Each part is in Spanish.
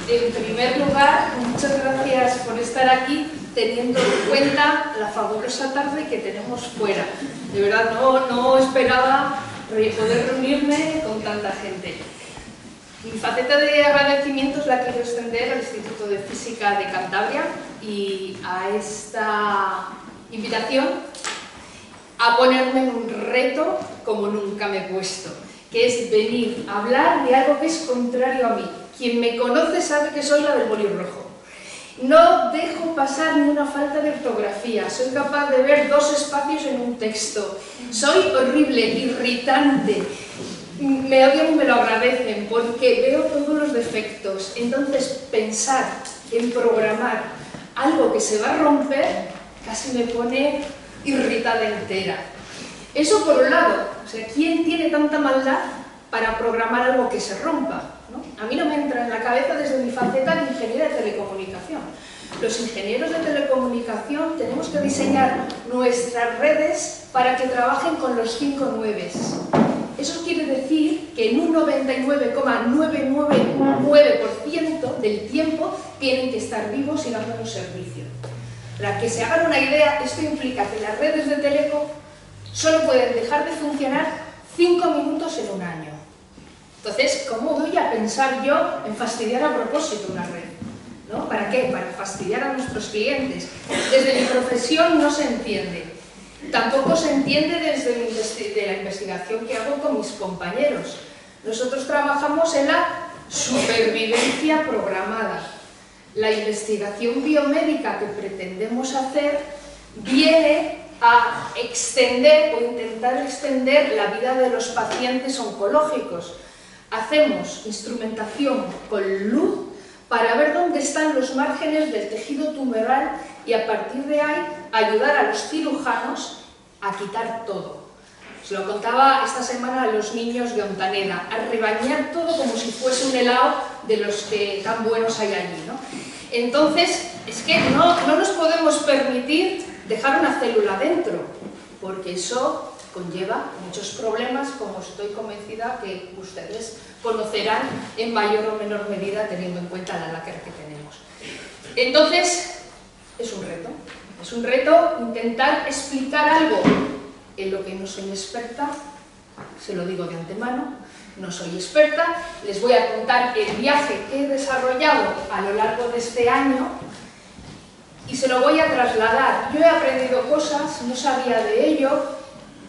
En primer lugar, muchas gracias por estar aquí, teniendo en cuenta la fabulosa tarde que tenemos fuera. De verdad, no esperaba poder reunirme con tanta gente. Mi faceta de agradecimientos la quiero extender al Instituto de Física de Cantabria y a esta invitación a ponerme en un reto como nunca me he puesto, que es venir a hablar de algo que es contrario a mí. Quien me conoce sabe que soy la del boli rojo. No dejo pasar ni una falta de ortografía, soy capaz de ver dos espacios en un texto. Soy horrible, irritante, me odian y me lo agradecen porque veo todos los defectos. Entonces pensar en programar algo que se va a romper casi me pone irritada entera. Eso por un lado, o sea, ¿quién tiene tanta maldad para programar algo que se rompa? ¿No? A mí no me entra en la cabeza desde mi faceta de ingeniera de telecomunicación. Los ingenieros de telecomunicación tenemos que diseñar nuestras redes para que trabajen con los 5 9s. Eso quiere decir que en un 99,999% del tiempo tienen que estar vivos y dándonos servicio. Para que se hagan una idea, esto implica que las redes de teleco solo pueden dejar de funcionar 5 minutos en un año. Entonces, ¿cómo voy a pensar yo en fastidiar a propósito una red? ¿No? ¿Para qué? Para fastidiar a nuestros clientes. Desde mi profesión no se entiende. Tampoco se entiende desde la investigación que hago con mis compañeros. Nosotros trabajamos en la supervivencia programada. La investigación biomédica que pretendemos hacer viene a extender o intentar extender la vida de los pacientes oncológicos. Hacemos instrumentación con luz para ver dónde están los márgenes del tejido tumoral y a partir de ahí ayudar a los cirujanos a quitar todo. Se lo contaba esta semana a los niños de Ontaneda, a rebañar todo como si fuese un helado de los que tan buenos hay allí, ¿no? Entonces, es que no nos podemos permitir dejar una célula dentro, porque eso conlleva muchos problemas, como estoy convencida que ustedes conocerán en mayor o menor medida teniendo en cuenta la lacra que tenemos. Entonces, es un reto intentar explicar algo en lo que no soy experta, se lo digo de antemano, no soy experta, les voy a contar el viaje que he desarrollado a lo largo de este año y se lo voy a trasladar. Yo he aprendido cosas, no sabía de ello.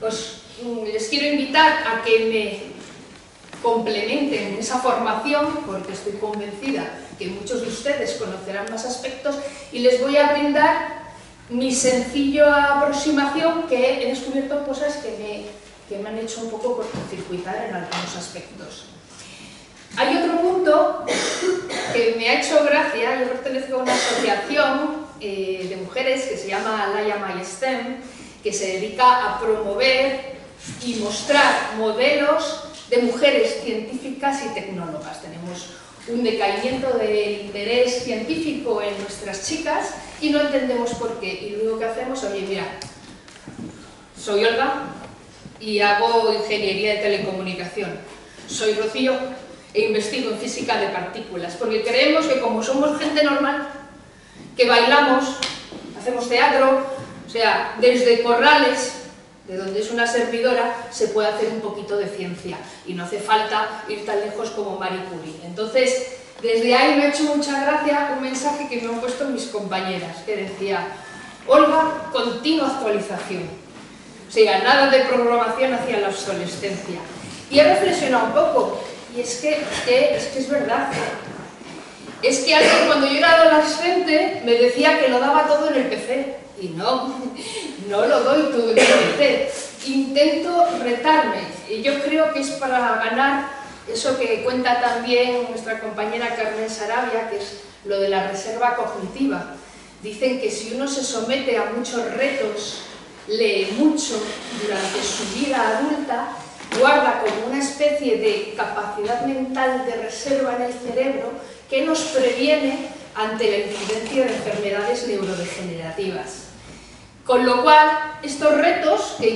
Les quiero invitar a que me complementen esa formación, porque estoy convencida que muchos de ustedes conocerán más aspectos, y les voy a brindar mi sencilla aproximación, que he descubierto cosas que me han hecho un poco cortocircuitar en algunos aspectos. Hay otro punto que me ha hecho gracia. Yo pertenezco a una asociación de mujeres que se llama Laia My STEM, que se dedica a promover y mostrar modelos de mujeres científicas y tecnólogas. Tenemos un decaimiento del interés científico en nuestras chicas y no entendemos por qué. Y lo único que hacemos, oye, mira, soy Olga y hago ingeniería de telecomunicación. Soy Rocío e investigo en física de partículas, porque creemos que como somos gente normal, que bailamos, hacemos teatro, o sea, desde corrales, de donde es una servidora, se puede hacer un poquito de ciencia y no hace falta ir tan lejos como Marie Curie. Entonces, desde ahí me ha hecho mucha gracia un mensaje que me han puesto mis compañeras, que decía: Olga, continua actualización. O sea, nada de programación hacia la obsolescencia. Y he reflexionado un poco, y es que es verdad. Es que alguien cuando yo era adolescente me decía que lo daba todo en el PC, y no lo doy todo en el PC. Intento retarme, y yo creo que es para ganar eso que cuenta también nuestra compañera Carmen Sarabia, que es lo de la reserva cognitiva. Dicen que si uno se somete a muchos retos, lee mucho durante su vida adulta, guarda como una especie de capacidad mental de reserva en el cerebro que nos previene ante la incidencia de enfermedades neurodegenerativas. Con lo cual, estos retos que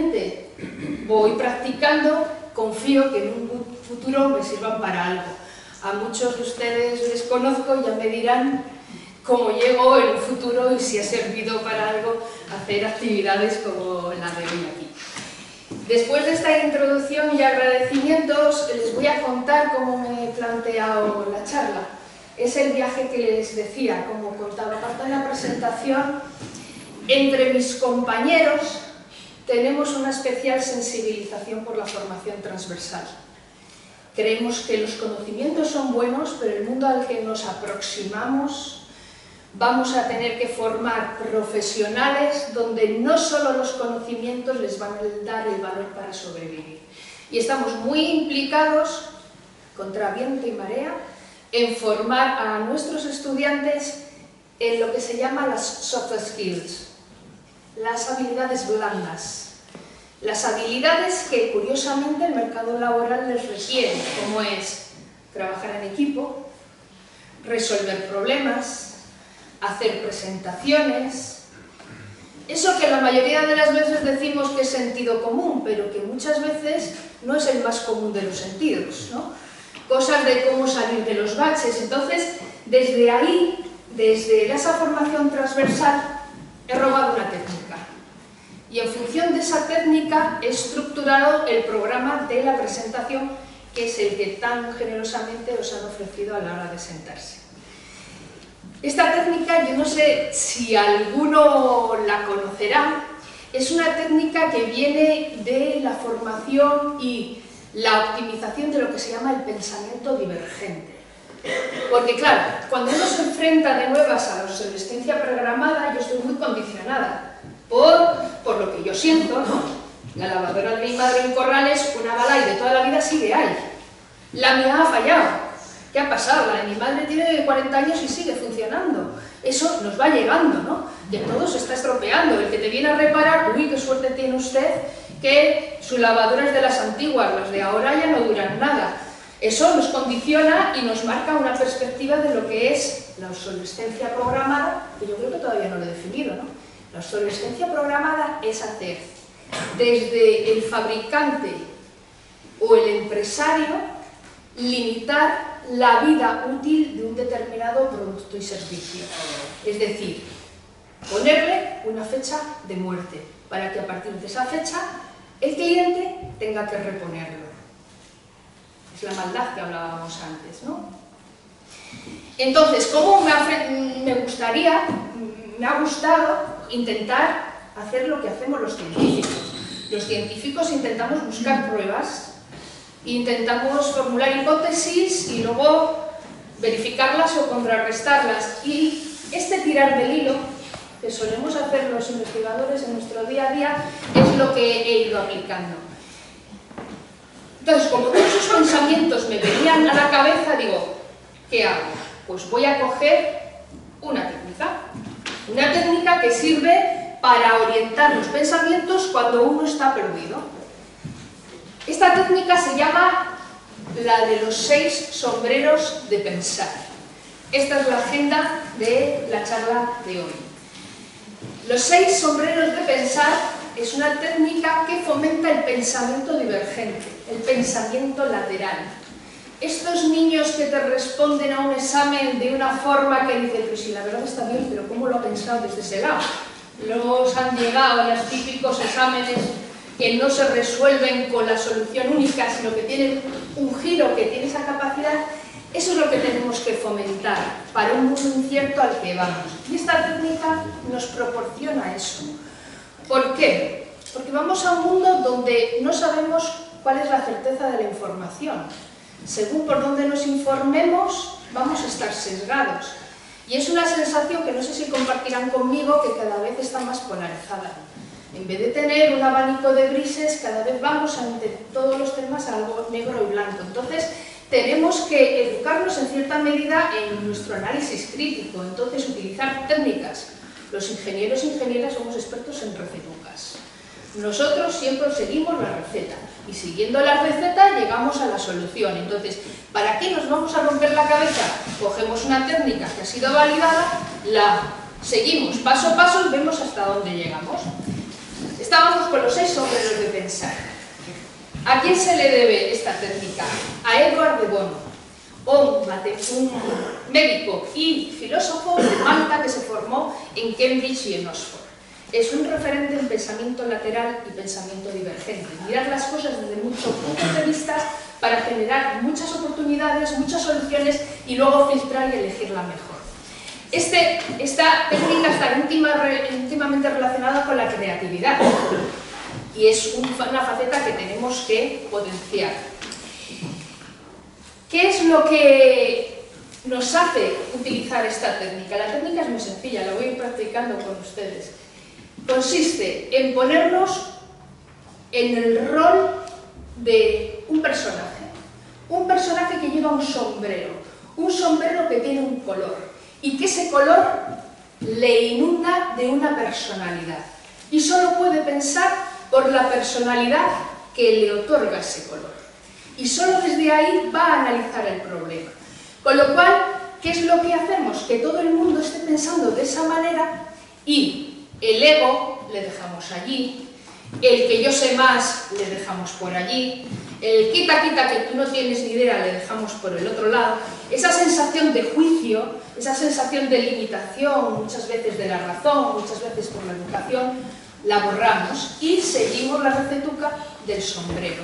inconscientemente voy practicando, confío que en un futuro me sirvan para algo. A muchos de ustedes les conozco, ya me dirán cómo llego en un futuro y si ha servido para algo hacer actividades como la de hoy aquí. Después de esta introducción y agradecimientos, les voy a contar cómo me he planteado la charla. Es el viaje que les decía, como contaba parte de la presentación. Entre mis compañeros tenemos una especial sensibilización por la formación transversal. Creemos que los conocimientos son buenos, pero el mundo al que nos aproximamos vamos a tener que formar profesionales donde no solo los conocimientos les van a dar el valor para sobrevivir. Y estamos muy implicados, contra viento y marea, en formar a nuestros estudiantes en lo que se llama las soft skills, las habilidades blandas. Las habilidades que, curiosamente, el mercado laboral les requiere, como es trabajar en equipo, resolver problemas, hacer presentaciones, eso que la mayoría de las veces decimos que es sentido común, pero que muchas veces no es el más común de los sentidos, ¿no? Cosas de cómo salir de los baches. Entonces, desde ahí, desde esa formación transversal, he robado una técnica. Y en función de esa técnica he estructurado el programa de la presentación, que es el que tan generosamente os han ofrecido a la hora de sentarse. Esta técnica, yo no sé si alguno la conocerá, es una técnica que viene de la formación y la optimización de lo que se llama el pensamiento divergente. Porque claro, cuando uno se enfrenta de nuevas a la obsolescencia programada, yo estoy muy condicionada por lo que yo siento, ¿no? La lavadora de mi madre en Corrales, una bala y de toda la vida sigue ahí. La mía ha fallado. ¿Qué ha pasado? La de mi madre tiene 40 años y sigue funcionando. Eso nos va llegando, ¿no? Que todo se está estropeando. El que te viene a reparar, uy, qué suerte tiene usted, que su lavadora es de las antiguas, las de ahora ya no duran nada. Eso nos condiciona y nos marca una perspectiva de lo que es la obsolescencia programada, que yo creo que todavía no lo he definido, ¿no? La obsolescencia programada es hacer desde el fabricante o el empresario limitar la vida útil de un determinado producto y servicio. Es decir, ponerle una fecha de muerte, para que a partir de esa fecha el cliente tenga que reponerlo. Es la maldad que hablábamos antes, ¿no? Entonces, ¿cómo me ha gustado intentar hacer lo que hacemos los científicos? Los científicos intentamos buscar pruebas, intentamos formular hipótesis y luego verificarlas o contrarrestarlas. Y este tirar del hilo que solemos hacer los investigadores en nuestro día a día es lo que he ido aplicando. Entonces, como todos esos pensamientos me venían a la cabeza, digo, ¿qué hago? Pues voy a coger una técnica que sirve para orientar los pensamientos cuando uno está perdido. Esta técnica se llama la de los 6 sombreros de pensar. Esta es la agenda de la charla de hoy. Los 6 sombreros de pensar es una técnica que fomenta el pensamiento divergente, el pensamiento lateral. Estos niños que te responden a un examen de una forma que dicen, pues si la verdad está bien, pero ¿cómo lo ha pensado desde ese lado? Luego han llegado los típicos exámenes que no se resuelven con la solución única, sino que tienen un giro, que tiene esa capacidad. Eso es lo que tenemos que fomentar para un mundo incierto al que vamos. Y esta técnica nos proporciona eso. ¿Por qué? Porque vamos a un mundo donde no sabemos cuál es la certeza de la información. Según por dónde nos informemos, vamos a estar sesgados. Y es una sensación que no sé si compartirán conmigo, que cada vez está más polarizada. En vez de tener un abanico de grises, cada vez vamos ante todos los temas a algo negro y blanco. Entonces, tenemos que educarnos en cierta medida en nuestro análisis crítico. Entonces, utilizar técnicas. Los ingenieros e ingenieras somos expertos en recetucas. Nosotros siempre seguimos la receta y siguiendo la receta llegamos a la solución. Entonces, ¿para qué nos vamos a romper la cabeza? Cogemos una técnica que ha sido validada, la seguimos paso a paso y vemos hasta dónde llegamos. Estábamos con los 6 sombreros de pensar. ¿A quién se le debe esta técnica? A Edward de Bono, un médico y filósofo de Malta que se formó en Cambridge y en Oxford. Es un referente en pensamiento lateral y pensamiento divergente. Mirar las cosas desde muchos puntos de vista para generar muchas oportunidades, muchas soluciones y luego filtrar y elegir la mejor. Esta técnica está íntimamente relacionada con la creatividad y es una faceta que tenemos que potenciar. ¿Qué es lo que nos hace utilizar esta técnica? La técnica es muy sencilla, la voy a ir practicando con ustedes. Consiste en ponernos en el rol de un personaje que lleva un sombrero que tiene un color y que ese color le inunda de una personalidad y solo puede pensar por la personalidad que le otorga ese color y solo desde ahí va a analizar el problema. Con lo cual, ¿qué es lo que hacemos? Que todo el mundo esté pensando de esa manera y el ego le dejamos allí, el que yo sé más le dejamos por allí, el quita que tú no tienes ni idea le dejamos por el otro lado. Esa sensación de juicio, esa sensación de limitación, muchas veces de la razón, muchas veces por la educación, la borramos y seguimos la recetuca del sombrero.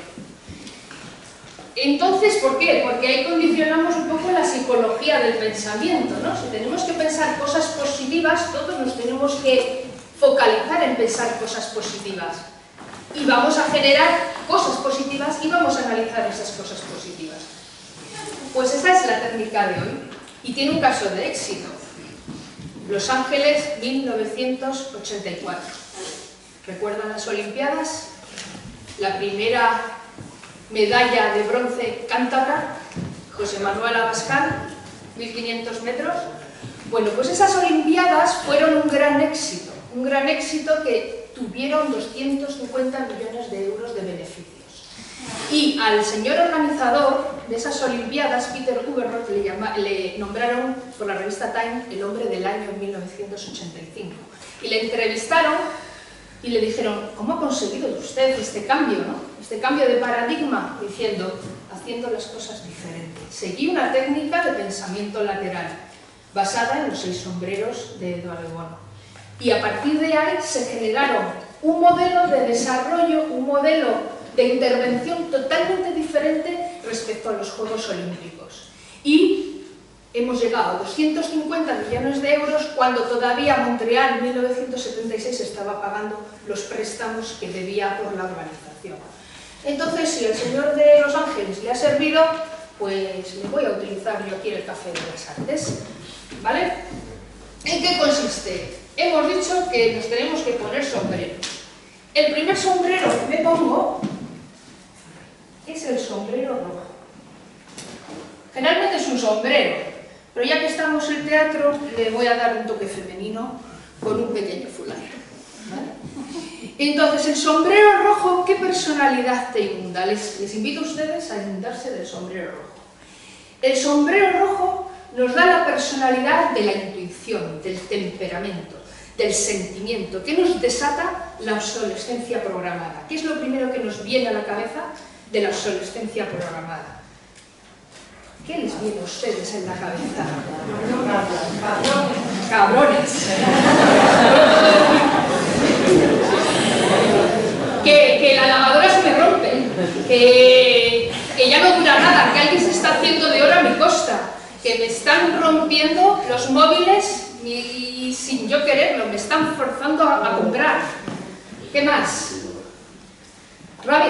Entonces, ¿por qué? Porque ahí condicionamos un poco la psicología del pensamiento, ¿no? Si tenemos que pensar cosas positivas, todos nos tenemos que focalizar en pensar cosas positivas. Y vamos a generar cosas positivas y vamos a analizar esas cosas positivas. Pues esa es la técnica de hoy. Y tiene un caso de éxito. Los Ángeles, 1984. ¿Recuerdan las Olimpiadas? La primera medalla de bronce cántabra, José Manuel Abascal, 1500 metros. Bueno, pues esas Olimpiadas fueron un gran éxito que tuvieron 250 millones de euros de beneficios. Y al señor organizador de esas Olimpiadas, Peter Huberroth, le nombraron por la revista Time el hombre del año en 1985. Y le entrevistaron y le dijeron, ¿cómo ha conseguido usted este cambio, ¿no? Este cambio de paradigma? Diciendo, haciendo las cosas diferentes. Seguí una técnica de pensamiento lateral, basada en los 6 sombreros de Eduardo Bono. Y a partir de ahí se generaron un modelo de desarrollo, un modelo de intervención totalmente diferente respecto a los Juegos Olímpicos. Y hemos llegado a 250 millones de euros cuando todavía Montreal en 1976 estaba pagando los préstamos que debía por la organización. Entonces, si al señor de Los Ángeles le ha servido, pues le voy a utilizar yo aquí el café de las artes. ¿Vale? ¿En qué consiste? Hemos dicho que nos tenemos que poner sombreros. El primer sombrero que me pongo es el sombrero rojo. Generalmente es un sombrero, pero ya que estamos en teatro, le voy a dar un toque femenino con un pequeño fular. ¿Vale? Entonces, el sombrero rojo, ¿qué personalidad te inunda? Les invito a ustedes a inundarse del sombrero rojo. El sombrero rojo nos da la personalidad de la intuición, del temperamento, del sentimiento, que nos desata la obsolescencia programada. ¿Qué es lo primero que nos viene a la cabeza de la obsolescencia programada? ¿Qué les viene a ustedes en la cabeza? Cabrones. Que la lavadora se me rompe, que ya no dura nada, que alguien se está haciendo de oro a mi costa, que me están rompiendo los móviles y sin yo quererlo, me están forzando a comprar. ¿Qué más? Rabia,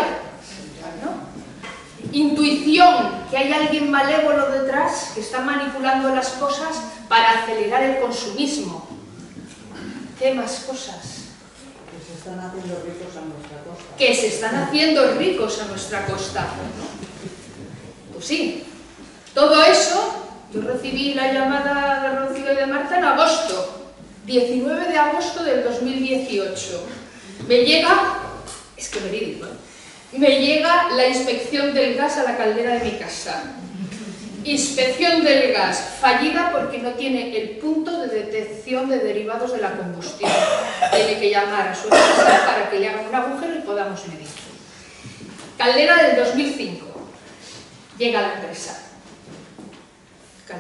¿no? Intuición, que hay alguien malévolo detrás que está manipulando las cosas para acelerar el consumismo. ¿Qué más cosas? Que se están haciendo ricos a nuestra costa. Que se están haciendo ricos a nuestra costa. Pues sí, todo eso. Yo recibí la llamada de Rocío y de Marta en agosto, 19 de agosto del 2018. Me llega, es que verídico, me llega la inspección del gas a la caldera de mi casa. Inspección del gas fallida porque no tiene el punto de detección de derivados de la combustión. Tiene que llamar a su empresa para que le hagan un agujero y podamos medir. Caldera del 2005. Llega la empresa.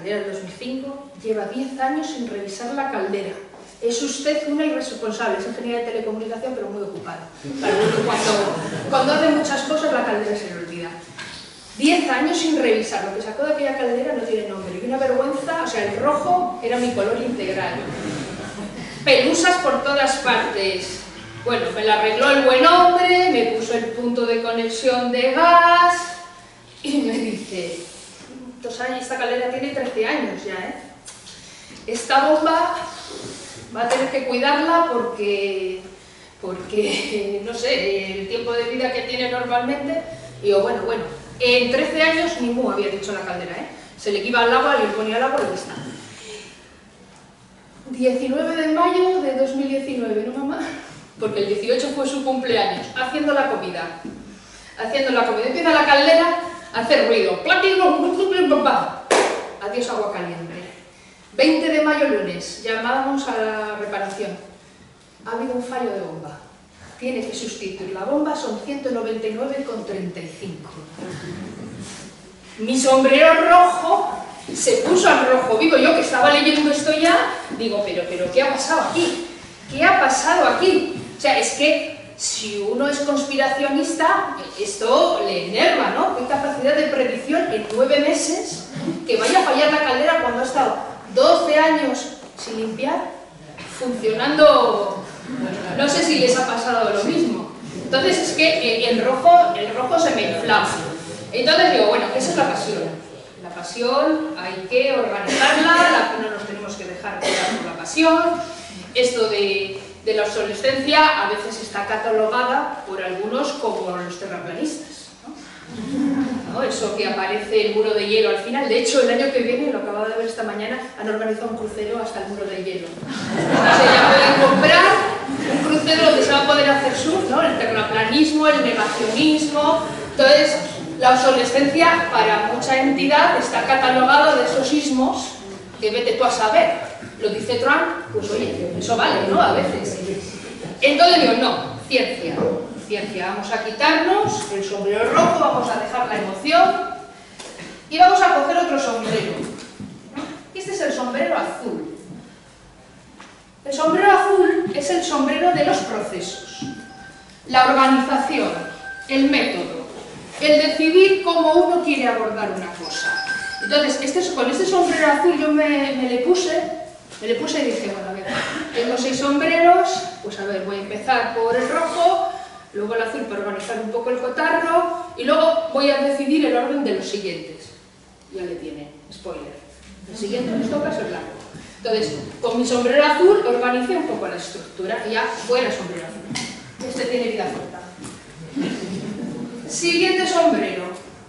caldera del 2005, lleva 10 años sin revisar la caldera. Es usted una irresponsable, es ingeniera de telecomunicación, pero muy ocupada. Claro, cuando hace muchas cosas, la caldera se le olvida. 10 años sin revisar, lo que sacó de aquella caldera no tiene nombre. Y una vergüenza, o sea, el rojo era mi color integral. Pelusas por todas partes. Bueno, me la arregló el buen hombre, me puso el punto de conexión de gas y me dice, esta caldera tiene 13 años ya, ¿eh? Esta bomba va a tener que cuidarla porque no sé, el tiempo de vida que tiene normalmente. Y yo, bueno, en 13 años ni mu había dicho la caldera, ¿eh? Se le iba al agua, le ponía el agua y ya está. 19 de mayo de 2019, ¿no, mamá? Porque el 18 fue su cumpleaños, haciendo la comida. Empieza la caldera a hacer ruido. Adiós agua caliente. 20 de mayo, lunes, llamamos a la reparación. Ha habido un fallo de bomba. Tiene que sustituir la bomba, son 199,35. Mi sombrero rojo se puso al rojo vivo. Yo que estaba leyendo esto ya, digo, pero ¿qué ha pasado aquí? ¿Qué ha pasado aquí? O sea, es que si uno es conspiracionista, esto le enerva, ¿no? ¿Qué capacidad de predicción en 9 meses que vaya a fallar la caldera cuando ha estado 12 años sin limpiar, funcionando? No sé si les ha pasado lo mismo. Entonces es que el rojo se me inflama. Entonces digo, bueno, esa es la pasión. La pasión hay que organizarla, no nos tenemos que dejar quedar por la pasión. Esto de la obsolescencia a veces está catalogada por algunos como los terraplanistas, ¿no? Eso que aparece el muro de hielo al final. De hecho, el año que viene, lo acababa de ver esta mañana, han organizado un crucero hasta el muro de hielo. O sea, ya pueden comprar un crucero donde se va a poder hacer surf, ¿no? El terraplanismo, el negacionismo. Entonces, la obsolescencia para mucha entidad está catalogada de esos ismos que vete tú a saber. Lo dice Trump, pues oye, eso vale, ¿no? A veces. Entonces digo, no, ciencia, vamos a quitarnos el sombrero rojo, vamos a dejar la emoción y vamos a coger otro sombrero. Este es el sombrero azul. El sombrero azul es el sombrero de los procesos, la organización, el método, el decidir cómo uno quiere abordar una cosa. Entonces, con este sombrero azul yo me le puse y dije, bueno, a ver, tengo 6 sombreros, pues a ver, voy a empezar por el rojo, luego el azul para organizar un poco el cotarro, y luego voy a decidir el orden de los siguientes. Ya le tiene, spoiler. El siguiente nos toca es el blanco. Entonces, con mi sombrero azul organicé un poco la estructura, y ya fuera sombrero azul. Este tiene vida corta. Siguiente sombrero.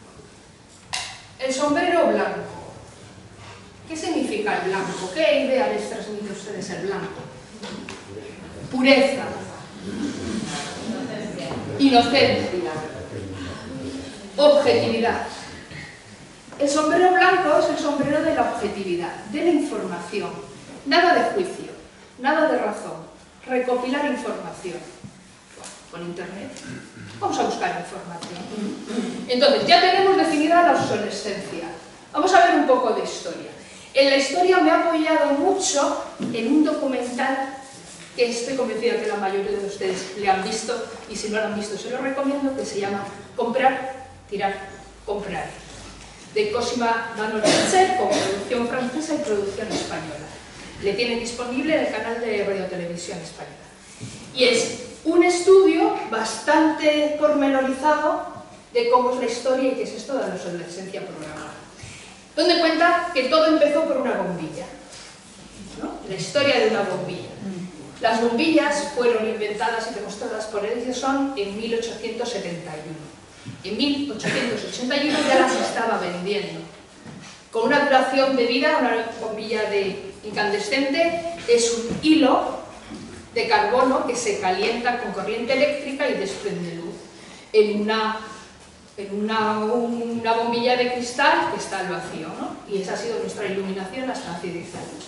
El sombrero blanco. ¿Qué significa el blanco? ¿Qué idea les transmite a ustedes el blanco? Pureza. Inocencia. Objetividad. El sombrero blanco es el sombrero de la objetividad, de la información. Nada de juicio, nada de razón. Recopilar información. Con internet. Vamos a buscar información. Entonces, ya tenemos definida la obsolescencia. Vamos a ver un poco de historia. En la historia me he apoyado mucho en un documental que estoy convencida que la mayoría de ustedes le han visto, y si no lo han visto se lo recomiendo, que se llama Comprar, Tirar, Comprar, de Cosima Dano-Ritchell, con producción francesa y producción española. Le tienen disponible en el canal de Radio Televisión Española. Y es un estudio bastante pormenorizado de cómo es la historia y qué es esto de la obsolescencia programada, donde cuenta que todo empezó por una bombilla, ¿no? La historia de una bombilla. Las bombillas fueron inventadas y demostradas por Edison en 1871. En 1881 ya las estaba vendiendo. Con una duración de vida, una bombilla incandescente es un hilo de carbono que se calienta con corriente eléctrica y desprende luz en una bombilla de cristal que está al vacío, ¿no? Y esa ha sido nuestra iluminación hasta hace 10 años.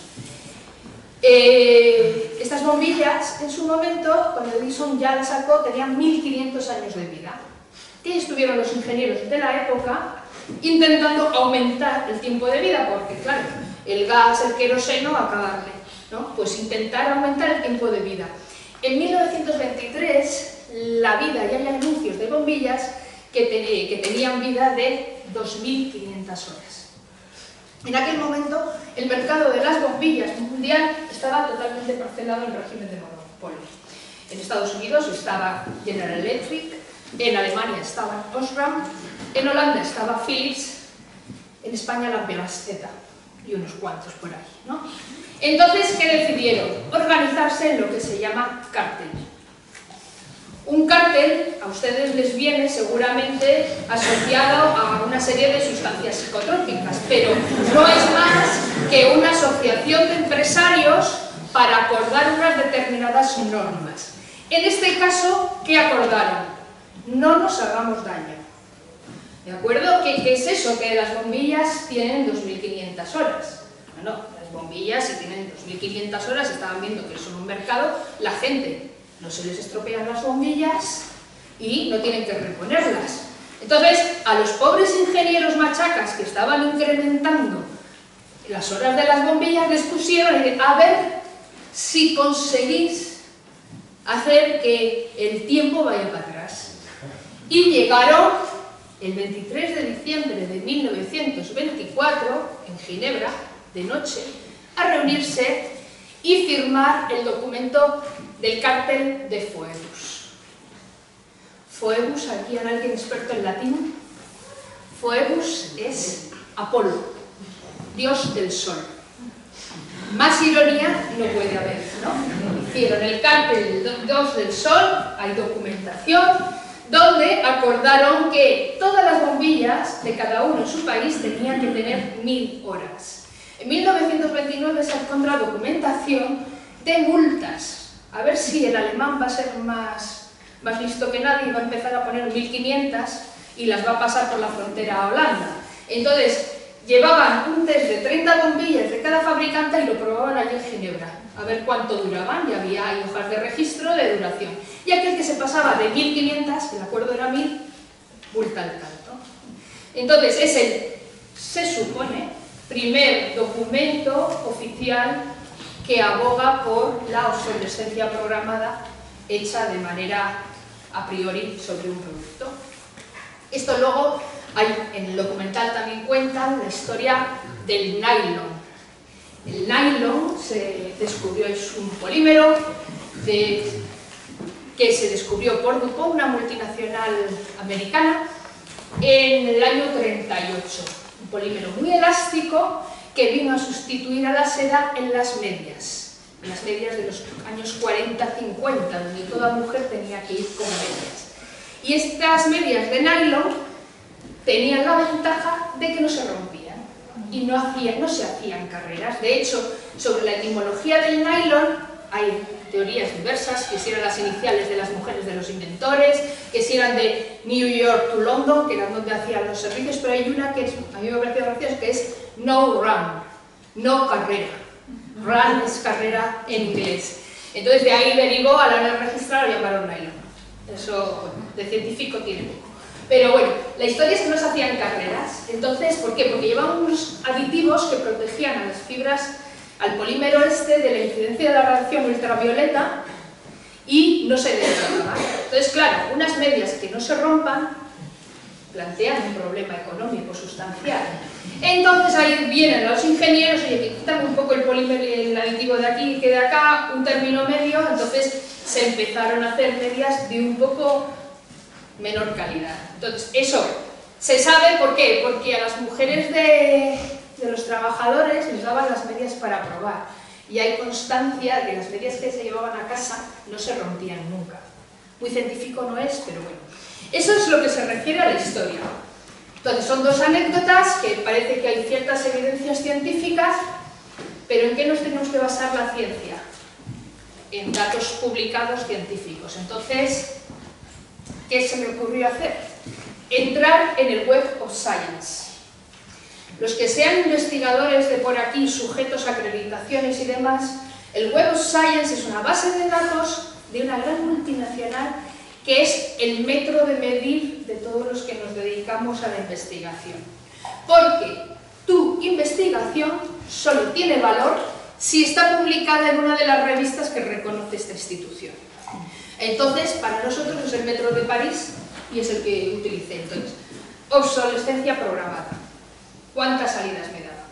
Estas bombillas, en su momento, cuando Edison ya las sacó, tenían 1500 años de vida. Y estuvieron los ingenieros de la época intentando aumentar el tiempo de vida, porque claro, el gas, el queroseno, acabarle, ¿no? Pues intentar aumentar el tiempo de vida. En 1923, la vida, ya hay anuncios de bombillas que tenían vida de 2.500 horas. En aquel momento, el mercado de las bombillas mundial estaba totalmente parcelado en régimen de monopolio. En Estados Unidos estaba General Electric, en Alemania estaba Osram, en Holanda estaba Philips, en España la Pelasteta y unos cuantos por ahí, ¿no? Entonces, ¿qué decidieron? Organizarse en lo que se llama cártel. Un cártel a ustedes les viene seguramente asociado a una serie de sustancias psicotrópicas, pero no es más que una asociación de empresarios para acordar unas determinadas normas. En este caso, ¿qué acordaron? No nos hagamos daño. ¿De acuerdo? ¿Qué es eso? Que las bombillas tienen 2.500 horas. Bueno, las bombillas, si tienen 2.500 horas, estaban viendo que son un mercado, la gente no se les estropean las bombillas y no tienen que reponerlas. Entonces, a los pobres ingenieros machacas que estaban incrementando las horas de las bombillas, les pusieron a ver si conseguís hacer que el tiempo vaya para atrás. Y llegaron el 23 de diciembre de 1924, en Ginebra, de noche, a reunirse y firmar el documento del cártel de Phoebus. Phoebus, ¿aquí hay alguien experto en latín? Phoebus es Apolo, dios del sol. Más ironía no puede haber, ¿no? Hicieron el cártel del dios del sol, hay documentación, donde acordaron que todas las bombillas de cada uno en su país tenían que tener 1.000 horas. En 1929 se encontró documentación de multas. A ver si el alemán va a ser más listo que nadie y va a empezar a poner 1.500 y las va a pasar por la frontera a Holanda. Entonces, llevaban un test de 30 bombillas de cada fabricante y lo probaban allí en Ginebra, a ver cuánto duraban, y había hojas de registro de duración. Y aquel que se pasaba de 1.500, el acuerdo era 1.000, multa al tanto. Entonces, es el, se supone, primer documento oficial que aboga por la obsolescencia programada hecha de manera a priori sobre un producto. Esto luego, en el documental también cuentan la historia del nylon. El nylon se descubrió, es un polímero que se descubrió por DuPont, una multinacional americana, en el año 38. Un polímero muy elástico que vino a sustituir a la seda en las medias de los años 40-50, donde toda mujer tenía que ir con medias. Y estas medias de nylon tenían la ventaja de que no se rompían y no se hacían carreras. De hecho, sobre la etimología del nylon hay teorías diversas, que si eran las iniciales de las mujeres de los inventores, que si eran de New York to London, que eran donde hacían los servicios, pero hay una que a mí me parece graciosa, que es no run, no carrera. Run es carrera en inglés. Entonces de ahí derivó, a la hora de registrar, lo llamaron nylon. Eso, bueno, de científico tiene poco. Pero bueno, la historia es que no se hacían carreras. Entonces, ¿por qué? Porque llevaban unos aditivos que protegían a las fibras, al polímero este, de la incidencia de la radiación ultravioleta y no se degradaban. Entonces, claro, unas medias que no se rompan plantean un problema económico sustancial. Entonces ahí vienen los ingenieros, oye, que quitan un poco el polímero, el aditivo de aquí y que de acá, un término medio. Entonces se empezaron a hacer medias de un poco menor calidad. Entonces eso se sabe por qué, porque a las mujeres de los trabajadores les daban las medias para probar y hay constancia de que las medias que se llevaban a casa no se rompían nunca. Muy científico no es, pero bueno. Eso es lo que se refiere a la historia. Entonces son dos anécdotas que parece que hay ciertas evidencias científicas, pero ¿en qué nos tenemos que basar la ciencia? En datos publicados científicos. Entonces, ¿qué se me ocurrió hacer? Entrar en el Web of Science. Los que sean investigadores de por aquí, sujetos a acreditaciones y demás, el Web of Science es una base de datos de una gran multinacional que es el metro de medir de todos los que nos dedicamos a la investigación. porque tu investigación solo tiene valor si está publicada en una de las revistas que reconoce esta institución. Entonces, para nosotros es el Metro de París y es el que utilicé. Entonces, obsolescencia programada. ¿Cuántas salidas me da?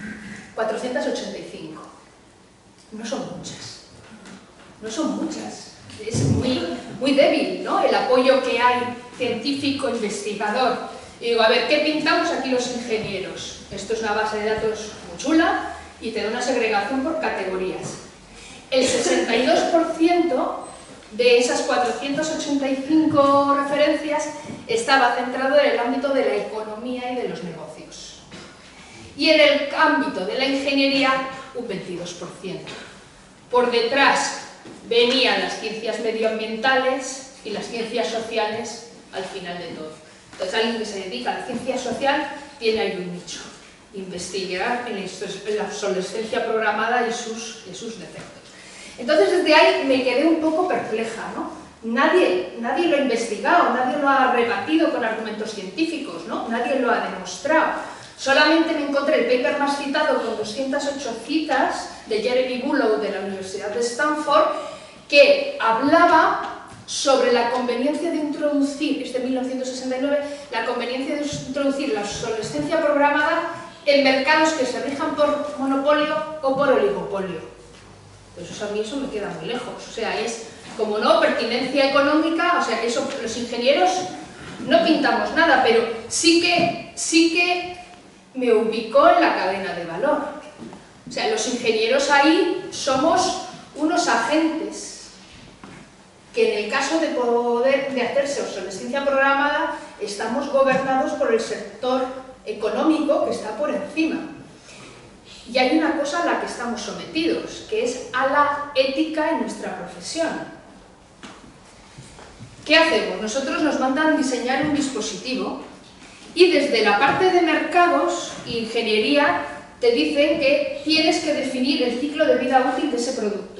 485. No son muchas. No son muchas. Es muy débil, ¿no? El apoyo que hay científico, investigador. Y digo, a ver, ¿qué pintamos aquí los ingenieros? Esto es una base de datos muy chula y te da una segregación por categorías. El 62% de esas 485 referencias estaba centrado en el ámbito de la economía y de los negocios. Y en el ámbito de la ingeniería, un 22%. Por detrás venían las ciencias medioambientales y las ciencias sociales al final de todo. Entonces, alguien que se dedica a la ciencia social tiene ahí un nicho. Investigar en la obsolescencia programada y sus defectos. Entonces, desde ahí me quedé un poco perpleja, ¿no? Nadie lo ha investigado, nadie lo ha rebatido con argumentos científicos, ¿no? Nadie lo ha demostrado. Solamente me encontré el paper más citado con 208 citas de Jeremy Bullough de la Universidad de Stanford, que hablaba sobre la conveniencia de introducir, este 1969, la conveniencia de introducir la obsolescencia programada en mercados que se rijan por monopolio o por oligopolio. Pues a mí eso me queda muy lejos. O sea, es como no, pertinencia económica, o sea, eso los ingenieros no pintamos nada, pero sí que me ubicó en la cadena de valor. O sea, los ingenieros ahí somos unos agentes que en el caso de hacerse obsolescencia programada estamos gobernados por el sector económico que está por encima. Y hay una cosa a la que estamos sometidos, que es a la ética en nuestra profesión. ¿Qué hacemos? Nosotros nos mandan diseñar un dispositivo y desde la parte de mercados e ingeniería te dicen que tienes que definir el ciclo de vida útil de ese producto.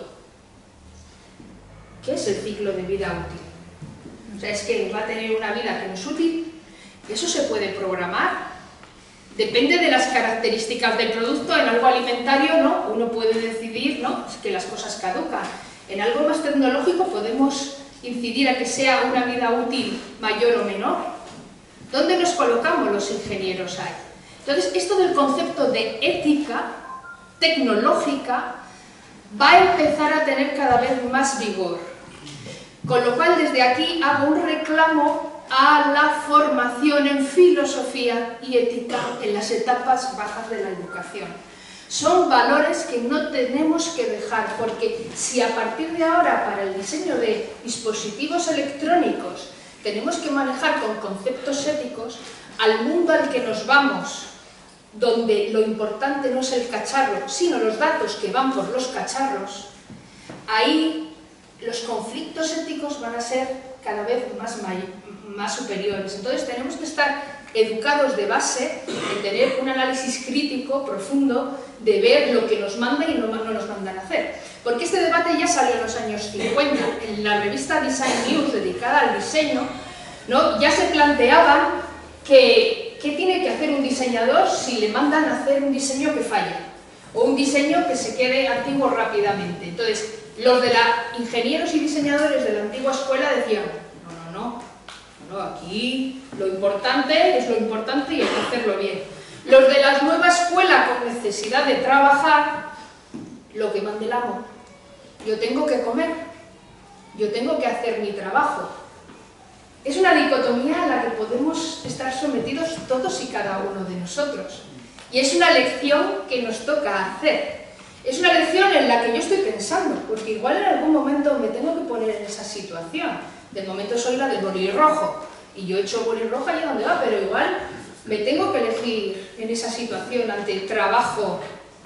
¿Qué es el ciclo de vida útil? O sea, es que va a tener una vida que no es útil. ¿Eso se puede programar? Depende de las características del producto. En algo alimentario, ¿no? Uno puede decidir, ¿no? Es que las cosas caducan. En algo más tecnológico podemos incidir a que sea una vida útil mayor o menor. ¿Dónde nos colocamos los ingenieros ahí? Entonces, esto del concepto de ética tecnológica va a empezar a tener cada vez más vigor. Con lo cual, desde aquí hago un reclamo a la formación en filosofía y ética en las etapas bajas de la educación. Son valores que no tenemos que dejar, porque si a partir de ahora para el diseño de dispositivos electrónicos tenemos que manejar con conceptos éticos, al mundo al que nos vamos, donde lo importante no es el cacharro, sino los datos que van por los cacharros, ahí los conflictos éticos van a ser cada vez más superiores. Entonces tenemos que estar educados de base en tener un análisis crítico, profundo, de ver lo que nos mandan y no nos mandan a hacer. Porque este debate ya salió en los años 50, en la revista Design News, dedicada al diseño, ¿no? Ya se planteaban que ¿qué tiene que hacer un diseñador si le mandan a hacer un diseño que falla? O un diseño que se quede antiguo rápidamente. Entonces, los de ingenieros y diseñadores de la antigua escuela decían, no, aquí lo importante es lo importante y hay que hacerlo bien. Los de la nueva escuela con necesidad de trabajar, lo que mande el amo. Yo tengo que comer, yo tengo que hacer mi trabajo. Es una dicotomía a la que podemos estar sometidos todos y cada uno de nosotros. Y es una lección que nos toca hacer. Es una lección en la que yo estoy pensando, porque igual en algún momento me tengo que poner en esa situación. De momento soy la del bolirrojo, y yo he hecho bolirroja allá donde va, pero igual me tengo que elegir en esa situación ante el trabajo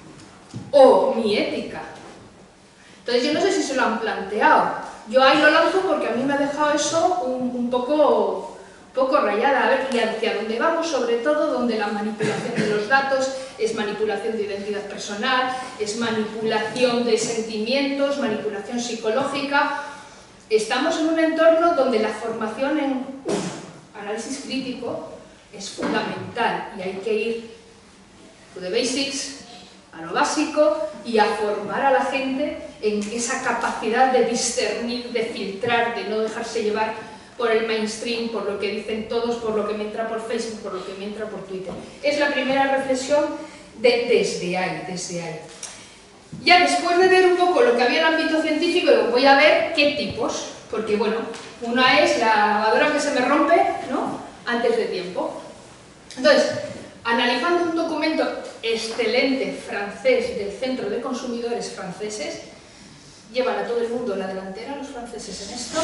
o mi ética. Entonces yo no sé si se lo han planteado. Yo ahí lo lanzo porque a mí me ha dejado eso un poco rayada. A ver, ¿y hacia dónde vamos? Sobre todo donde la manipulación de los datos es manipulación de identidad personal, es manipulación de sentimientos, manipulación psicológica. Estamos en un entorno donde la formación en análisis crítico es fundamental y hay que ir to the basics, a lo básico, y a formar a la gente en esa capacidad de discernir, de filtrar, de no dejarse llevar por el mainstream, por lo que dicen todos, por lo que me entra por Facebook, por lo que me entra por Twitter. Es la primera reflexión de desde ahí. Ya después de ver un poco lo que había en el ámbito científico, voy a ver qué tipos, porque bueno, una es la lavadora que se me rompe, ¿no?, antes de tiempo. Entonces, analizando un documento excelente francés del Centro de Consumidores franceses, llevan a todo el mundo la delantera, los franceses en esto,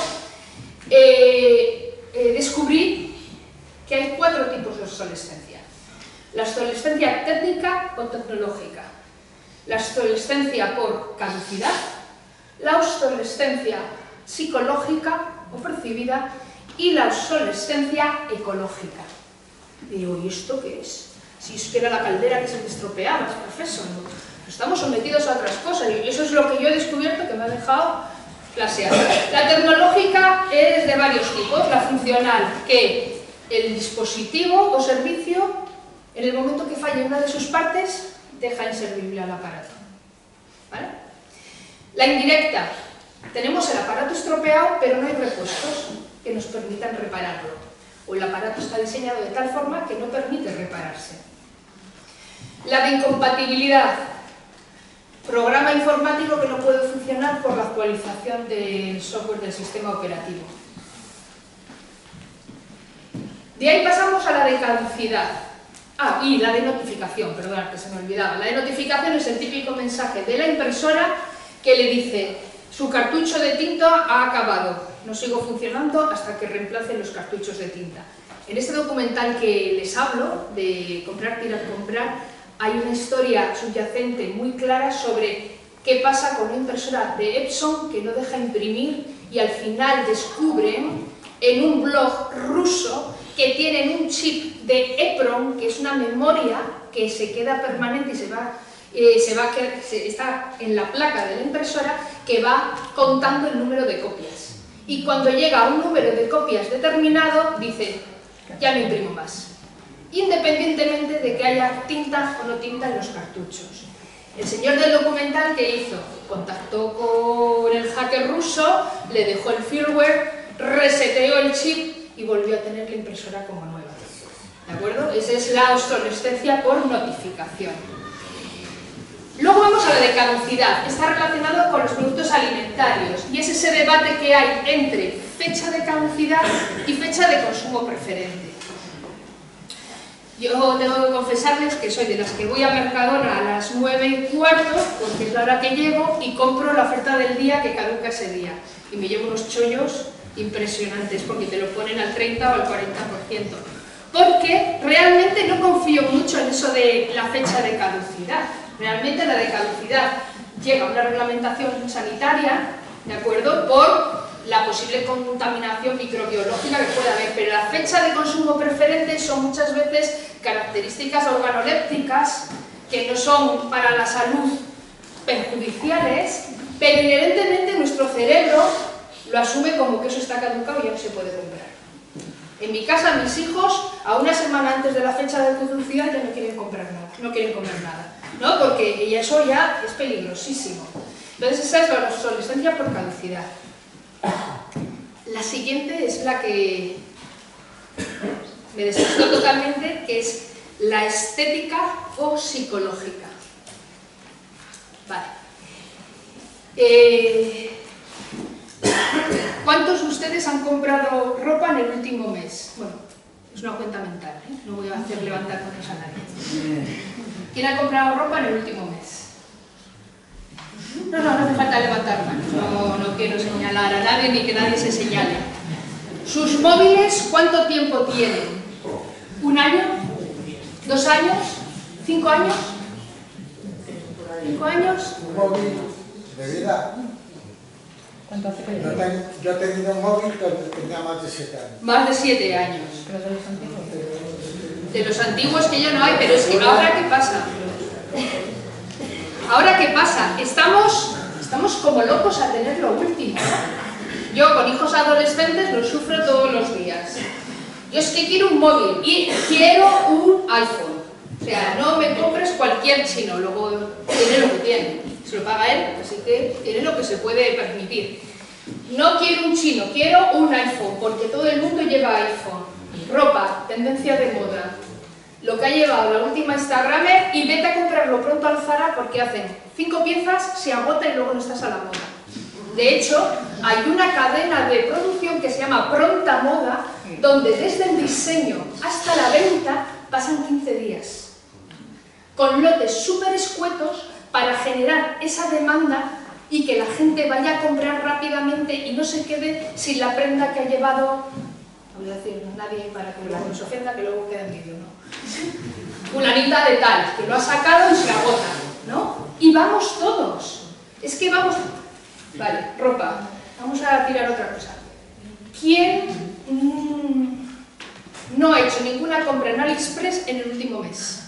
descubrí que hay 4 tipos de obsolescencia. La obsolescencia técnica o tecnológica, la obsolescencia por caducidad, la obsolescencia psicológica o percibida y la obsolescencia ecológica. Y digo, ¿y esto qué es? Si es que era la caldera que se me estropeaba, profesor, ¿no? Estamos sometidos a otras cosas y eso es lo que yo he descubierto que me ha dejado claseado. La tecnológica es de varios tipos. La funcional, que el dispositivo o servicio, en el momento que falle una de sus partes, deja inservible al aparato, ¿vale? La indirecta, tenemos el aparato estropeado, pero no hay repuestos que nos permitan repararlo, o el aparato está diseñado de tal forma que no permite repararse. La de incompatibilidad, programa informático que no puede funcionar por la actualización del software del sistema operativo. De ahí pasamos a la de caducidad. Y la de notificación, perdón, que se me olvidaba. La de notificación es el típico mensaje de la impresora que le dice: su cartucho de tinta ha acabado, no sigo funcionando hasta que reemplacen los cartuchos de tinta. En este documental que les hablo, de Comprar, Tirar, Comprar, hay una historia subyacente muy clara sobre qué pasa con una impresora de Epson que no deja imprimir y al final descubren en un blog ruso que tienen un chip de EPROM, que es una memoria que se queda permanente y está en la placa de la impresora, que va contando el número de copias. Y cuando llega a un número de copias determinado, dice, ya no imprimo más, independientemente de que haya tinta o no tinta en los cartuchos. El señor del documental, ¿qué hizo? Contactó con el hacker ruso, le dejó el firmware, reseteó el chip y volvió a tener la impresora como nueva. ¿De acuerdo? Esa es la obsolescencia por notificación. Luego vamos a la de caducidad. Está relacionado con los productos alimentarios y es ese debate que hay entre fecha de caducidad y fecha de consumo preferente. Yo tengo que confesarles que soy de las que voy a Mercadona a las 9:15, porque es la hora que llego, y compro la oferta del día que caduca ese día. Y me llevo unos chollos impresionantes, porque te lo ponen al 30 o al 40%. Porque realmente no confío mucho en eso de la fecha de caducidad. Realmente la de caducidad llega a una reglamentación sanitaria, ¿de acuerdo?, por la posible contaminación microbiológica que pueda haber, pero la fecha de consumo preferente son muchas veces características organolépticas que no son para la salud perjudiciales, pero inherentemente nuestro cerebro lo asume como que eso está caducado y ya no se puede comprar. En mi casa, mis hijos, a una semana antes de la fecha de caducidad ya no quieren comprar nada, ¿no? Porque eso ya es peligrosísimo. Entonces esa es la obsolescencia por caducidad. La siguiente es la que me desgustó totalmente, que es la estética o psicológica. Vale. ¿Cuántos de ustedes han comprado ropa en el último mes? Bueno, es una cuenta mental, ¿eh? No voy a hacer levantar manos a nadie. ¿Quién ha comprado ropa en el último mes? No hace falta levantar manos, no quiero señalar a nadie ni que nadie se señale. ¿Sus móviles cuánto tiempo tienen? ¿1 año? ¿2 años? ¿5 años? ¿5 años? Un móvil de vida. ¿Cuánto hace que Yo he tenido un móvil que tenía más de 7 años. Más de 7 años. ¿Pero de los antiguos? De los antiguos que ya no hay, pero es que ahora ¿qué pasa? Ahora ¿qué pasa? Estamos como locos a tener lo último, ¿no? Yo con hijos adolescentes lo sufro todos los días. Yo es que quiero un móvil y quiero un iPhone. O sea, no me compres cualquier chino, luego tiene lo que tiene, se lo paga él, así que tiene lo que se puede permitir. No quiero un chino, quiero un iPhone, porque todo el mundo lleva iPhone. Ropa, tendencia de moda. Lo que ha llevado la última Instagramer y vete a comprarlo pronto al Zara porque hacen 5 piezas, se agota y luego no estás a la moda. De hecho, hay una cadena de producción que se llama Pronta Moda, donde desde el diseño hasta la venta pasan 15 días. Con lotes súper escuetos para generar esa demanda y que la gente vaya a comprar rápidamente y no se quede sin la prenda que ha llevado, no voy a decir nadie para que luego nos ofenda, que luego queda en vídeo, ¿no? Fulanita de tal, que lo ha sacado y se agota, ¿no? Y vamos todos, es que vamos... Vale, ropa, vamos a tirar otra cosa. ¿Quién no ha hecho ninguna compra en AliExpress en el último mes?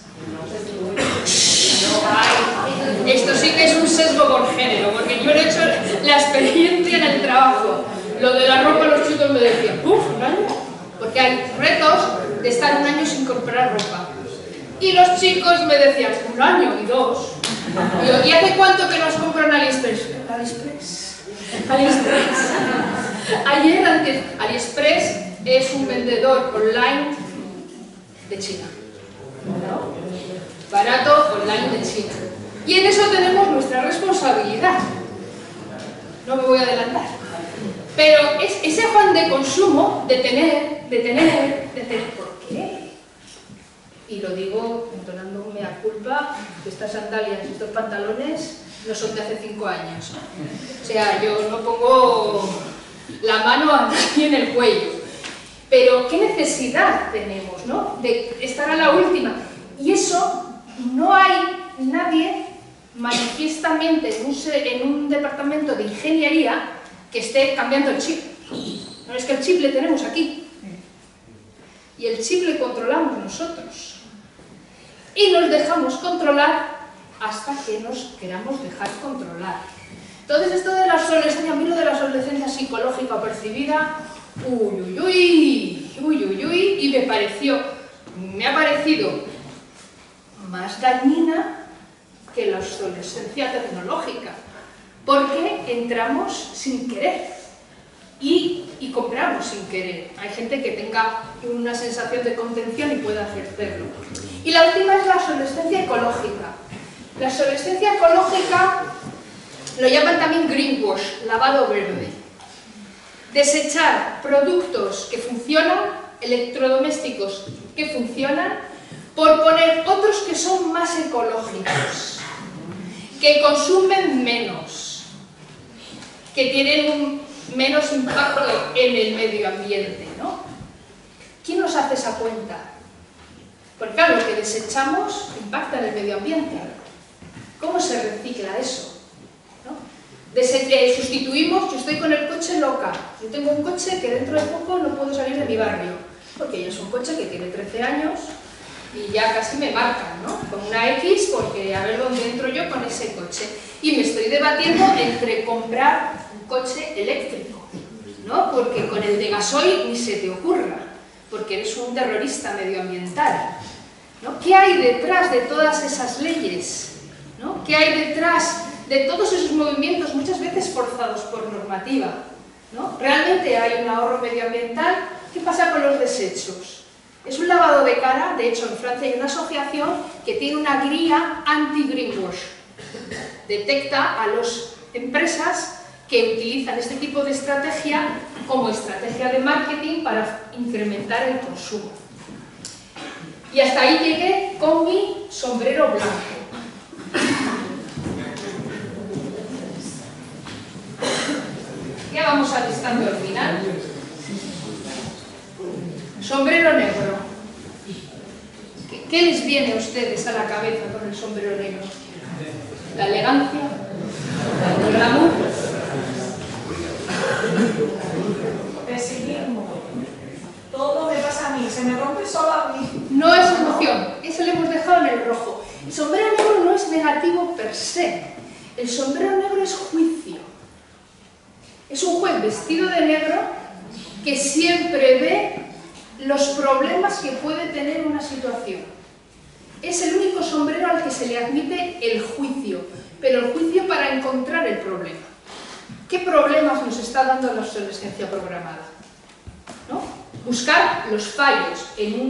Ay, esto sí que es un sesgo por género, porque yo he hecho la experiencia en el trabajo. Lo de la ropa, los chicos me decían, uff, ¿un año? Porque hay retos de estar un año sin comprar ropa. Y los chicos me decían, 1 año y 2. ¿Y hace cuánto que nos compran AliExpress? AliExpress. Ayer, antes, AliExpress es un vendedor online de China, ¿no? Barato online de China. Y en eso tenemos nuestra responsabilidad. No me voy a adelantar. Pero es ese afán de consumo, de tener, ¿por qué? Y lo digo entonando mea culpa, que estas sandalias y estos pantalones no son de hace 5 años. O sea, yo no pongo la mano aquí en el cuello. Pero ¿qué necesidad tenemos, no? De estar a la última. Y eso no hay nadie manifiestamente en un departamento de ingeniería que esté cambiando el chip. No es que el chip le tenemos aquí. Y el chip le controlamos nosotros. Y nos dejamos controlar hasta que nos queramos dejar controlar. Entonces esto de la adolescencia, a mí lo de la adolescencia psicológica o percibida, y me ha parecido más dañina que la adolescencia tecnológica, porque entramos sin querer y compramos sin querer. Hay gente que tenga una sensación de contención y pueda hacerlo. Y la última es la adolescencia ecológica. La adolescencia ecológica lo llaman también greenwash, lavado verde. Desechar productos que funcionan, electrodomésticos que funcionan, por poner otros que son más ecológicos, que consumen menos, que tienen un menos impacto en el medio ambiente, ¿no? ¿Quién nos hace esa cuenta? Porque claro, lo que desechamos impacta en el medio ambiente. ¿Cómo se recicla eso? ¿No? Sustituimos, yo estoy con el coche loca, yo tengo un coche que dentro de poco no puedo salir de mi barrio, porque ya es un coche que tiene 13 años y ya casi me marcan, ¿no? Con una X, porque a ver dónde entro yo con ese coche. Y me estoy debatiendo entre comprar un coche eléctrico, ¿no? Porque con el de gasoil ni se te ocurra, porque eres un terrorista medioambiental, ¿no? ¿Qué hay detrás de todas esas leyes? ¿No? ¿Qué hay detrás de todos esos movimientos, muchas veces forzados por normativa? ¿No? ¿Realmente hay un ahorro medioambiental? ¿Qué pasa con los desechos? Es un lavado de cara. De hecho, en Francia hay una asociación que tiene una guía anti-greenwash. Detecta a las empresas que utilizan este tipo de estrategia como estrategia de marketing para incrementar el consumo. Y hasta ahí llegué con mi sombrero blanco. Ya vamos alistando al final. Sombrero negro. ¿Qué les viene a ustedes a la cabeza con el sombrero negro? ¿La elegancia? ¿El glamour? Pesimismo. Todo me pasa a mí, se me rompe solo a mí. No es emoción, eso lo hemos dejado en el rojo. El sombrero negro no es negativo per se. El sombrero negro es juicio. Es un juez vestido de negro que siempre ve los problemas que puede tener una situación. Es el único sombrero al que se le admite el juicio, pero el juicio para encontrar el problema. ¿Qué problemas nos está dando la obsolescencia programada? ¿No? Buscar los fallos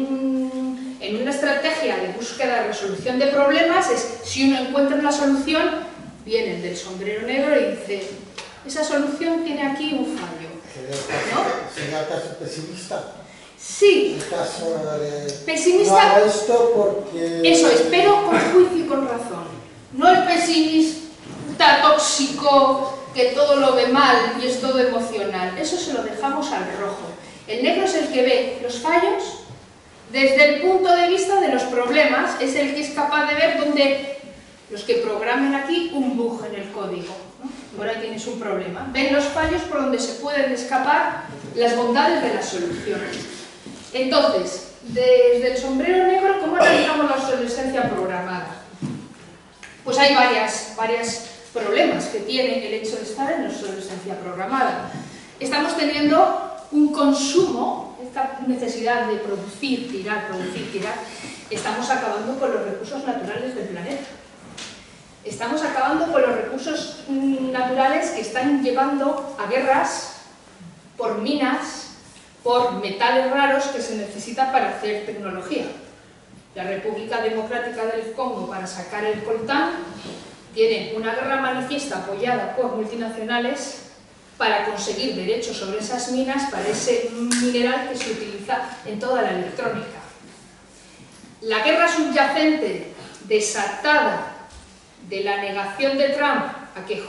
en una estrategia de búsqueda y resolución de problemas es, si uno encuentra una solución, viene el del sombrero negro y dice, esa solución tiene aquí un fallo. ¿No? ¿Sería caso pesimista? Sí. El caso de... Pesimista. No hago esto porque... Eso es, pero con juicio y con razón. No el pesimista tóxico que todo lo ve mal y es todo emocional. Eso se lo dejamos al rojo. El negro es el que ve los fallos desde el punto de vista de los problemas, es el que es capaz de ver dónde los que programen aquí un bug en el código, ¿no? Por ahí tienes un problema. Ven los fallos por donde se pueden escapar las bondades de la solución. Entonces, desde el sombrero negro, ¿cómo analizamos la obsolescencia programada? Pues hay varios problemas que tiene el hecho de estar en la obsolescencia programada. Estamos teniendo un consumo, esta necesidad de producir, tirar, estamos acabando con los recursos naturales del planeta. Estamos acabando con los recursos naturales que están llevando a guerras por minas, por metales raros que se necesitan para hacer tecnología. La República Democrática del Congo, para sacar el coltán, tiene una guerra manifiesta apoyada por multinacionales para conseguir derechos sobre esas minas, para ese mineral que se utiliza en toda la electrónica. La guerra subyacente desatada de la negación de Trump a que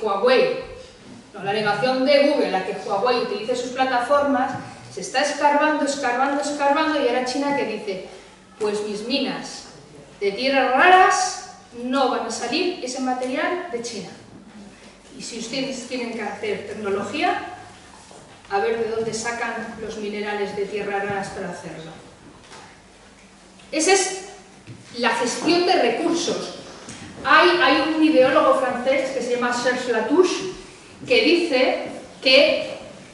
la negación de Google a que Huawei utilice sus plataformas, se está escarbando y ahora China que dice, pues mis minas de tierras raras no van a salir ese material de China. Y si ustedes tienen que hacer tecnología, a ver de dónde sacan los minerales de tierras raras para hacerlo. Esa es la gestión de recursos. Hay un ideólogo francés que se llama Serge Latouche que dice que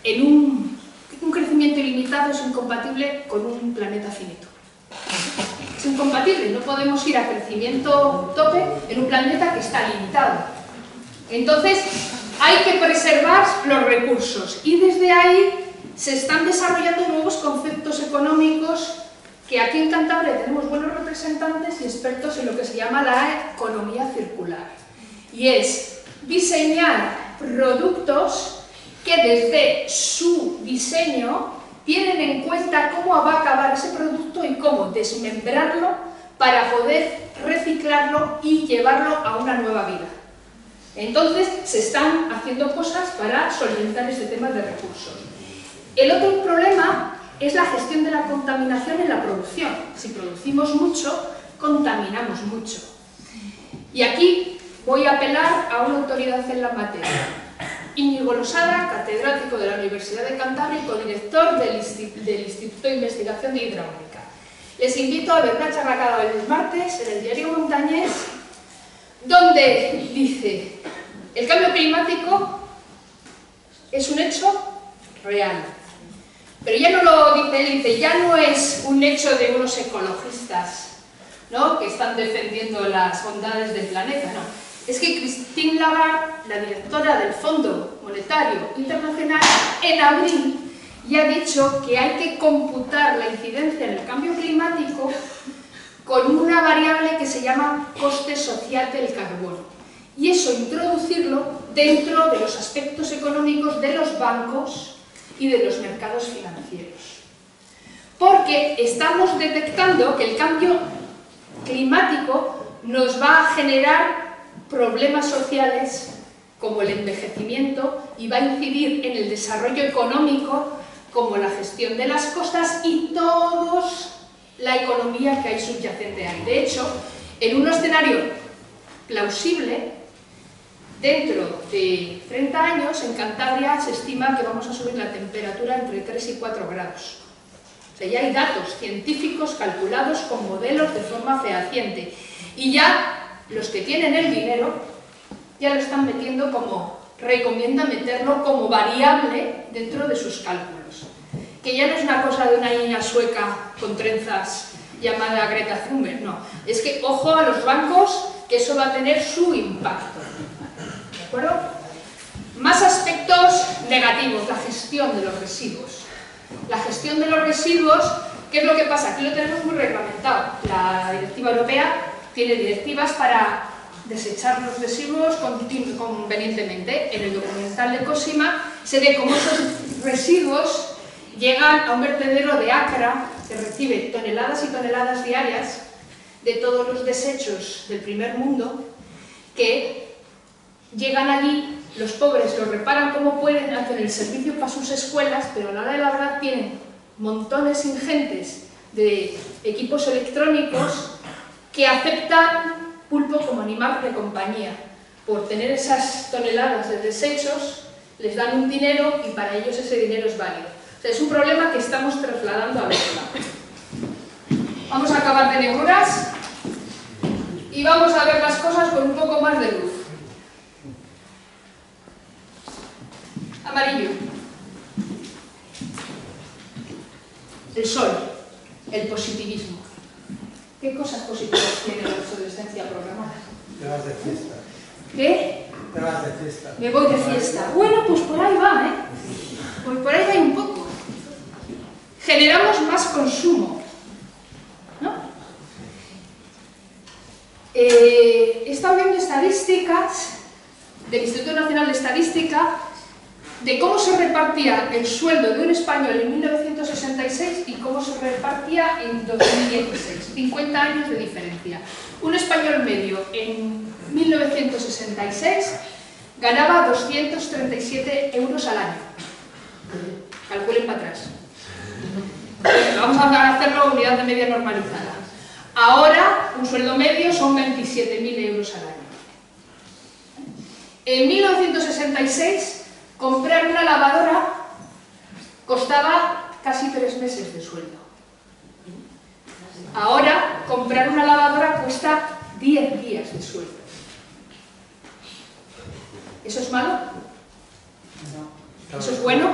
un crecimiento ilimitado es incompatible con un planeta finito. Es incompatible, no podemos ir a crecimiento tope en un planeta que está limitado. Entonces, hay que preservar los recursos y desde ahí se están desarrollando nuevos conceptos económicos que aquí en Cantabria tenemos buenos representantes y expertos en lo que se llama la economía circular. Y es diseñar productos que desde su diseño tienen en cuenta cómo va a acabar ese producto y cómo desmembrarlo para poder reciclarlo y llevarlo a una nueva vida. Entonces, se están haciendo cosas para solventar este tema de recursos. El otro problema es la gestión de la contaminación en la producción. Si producimos mucho, contaminamos mucho. Y aquí voy a apelar a una autoridad en la materia. Íñigo Losada, catedrático de la Universidad de Cantabria y codirector del Instituto de Investigación de Hidráulica. Les invito a ver una charla cada vez los martes en el diario Montañés, donde dice, el cambio climático es un hecho real. Pero ya no lo dice él, dice, ya no es un hecho de unos ecologistas, ¿no?, que están defendiendo las bondades del planeta, no. Es que Christine Lagarde, la directora del Fondo Monetario Internacional, en abril ya ha dicho que hay que computar la incidencia en el cambio climático con una variable que se llama coste social del carbono. Y eso introducirlo dentro de los aspectos económicos de los bancos y de los mercados financieros. Porque estamos detectando que el cambio climático nos va a generar problemas sociales como el envejecimiento y va a incidir en el desarrollo económico como la gestión de las costas y toda la economía que hay subyacente ahí. De hecho, en un escenario plausible, dentro de 30 años en Cantabria se estima que vamos a subir la temperatura entre 3 y 4 grados. O sea, ya hay datos científicos calculados con modelos de forma fehaciente. Y ya los que tienen el dinero ya lo están metiendo recomienda meterlo como variable dentro de sus cálculos. que ya no es una cosa de una niña sueca con trenzas llamada Greta Thunberg, no. Es que, ojo a los bancos, que eso va a tener su impacto. ¿De acuerdo? Más aspectos negativos, la gestión de los residuos. La gestión de los residuos, ¿qué es lo que pasa? Aquí lo tenemos muy reglamentado. La directiva europea tiene directivas para desechar los residuos convenientemente. En el documental de Cosima se ve cómo esos residuos llegan a un vertedero de Accra que recibe toneladas y toneladas diarias de todos los desechos del primer mundo, que llegan allí, los pobres los reparan como pueden, hacen el servicio para sus escuelas, pero a la hora de la verdad tienen montones ingentes de equipos electrónicos que aceptan pulpo como animal de compañía. Por tener esas toneladas de desechos, les dan un dinero y para ellos ese dinero es válido. O sea, es un problema que estamos trasladando a la escuela. Vamos a acabar de nebulas y vamos a ver las cosas con un poco más de luz. Amarillo. El sol, el positivismo. ¿Qué cosas positivas tiene la obsolescencia programada? Te vas de fiesta. ¿Qué? Te vas de fiesta. Me voy de fiesta. Bueno, pues por ahí va, ¿eh? Pues por ahí va un poco. Generamos más consumo, ¿no? He estado viendo estadísticas del Instituto Nacional de Estadística de cómo se repartía el sueldo de un español en 1966 y cómo se repartía en 2016. 50 años de diferencia. Un español medio en 1966 ganaba 237 euros al año. Calculen para atrás. Vamos a hacerlo a unidad de media normalizada. Ahora, un sueldo medio son 27.000 euros al año. En 1966, comprar una lavadora costaba casi 3 meses de sueldo. Ahora, comprar una lavadora cuesta 10 días de sueldo. ¿Eso es malo? ¿Eso es bueno?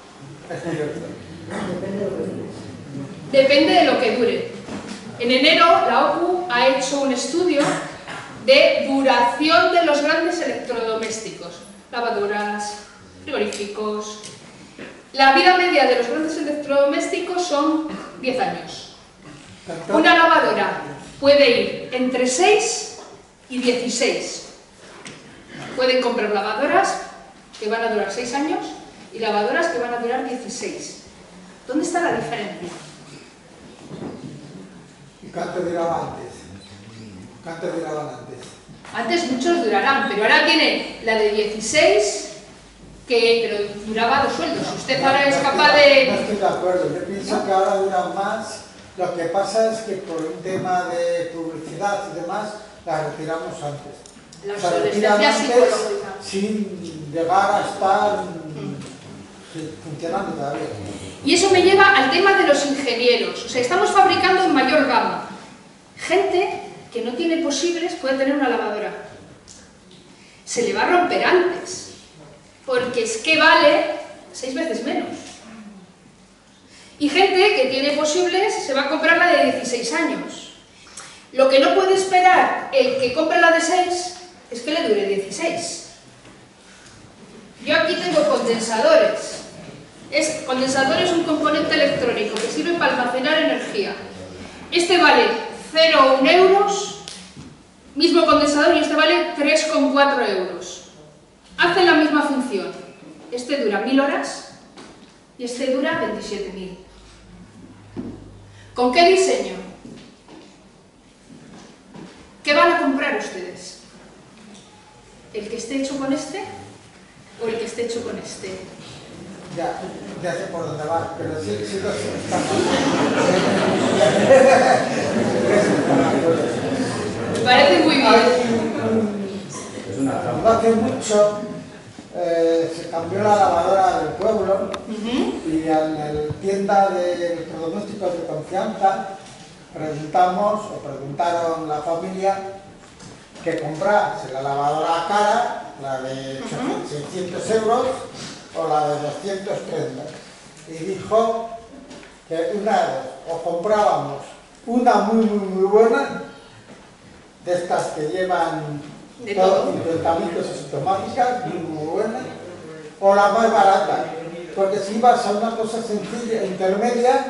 Depende de lo que dure. En enero, la OCU ha hecho un estudio de duración de los grandes electrodomésticos. Lavadoras, frigoríficos. La vida media de los grandes electrodomésticos son 10 años. Una lavadora puede ir entre 6 y 16. Pueden comprar lavadoras que van a durar 6 años y lavadoras que van a durar 16. ¿Dónde está la diferencia? ¿Y cuánto duraba antes? ¿Cuánto duraban antes? Antes muchos durarán, pero ahora tiene la de 16, pero duraba 2 sueldos. Usted ahora es capaz de... No estoy de acuerdo, yo pienso que ahora duran más. Lo que pasa es que por un tema de publicidad y demás, la retiramos antes. La Se retiran obsolescencia antes psicológica. sin llegar a estar funcionando todavía. Y eso me lleva al tema de los ingenieros. O sea, estamos fabricando en mayor gama. Gente que no tiene posibles puede tener una lavadora. Se le va a romper antes, porque es que vale 6 veces menos. Y gente que tiene posibles se va a comprar la de 16 años. Lo que no puede esperar el que compre la de 6 es que le dure 16. Yo aquí tengo condensadores. Condensador es un componente electrónico que sirve para almacenar energía. Este vale 0,1 euros, mismo condensador, y este vale 3,4 euros. Hacen la misma función. Este dura 1000 horas y este dura 27.000. ¿Con qué diseño? ¿Qué van a comprar ustedes? ¿El que esté hecho con este o el que esté hecho con este? Ya sé por dónde va, pero sí lo sé. Me parece muy bien. No hace mucho se cambió la lavadora del pueblo y en la tienda de electrodomésticos de confianza preguntaron la familia que comprase la lavadora cara, la de 600 euros o la de 230. Y dijo que o comprábamos una muy buena, de estas que llevan De todo. 50.000 cosas automáticas, muy buena, o la más barata, porque si ibas a una cosa sencilla, intermedia,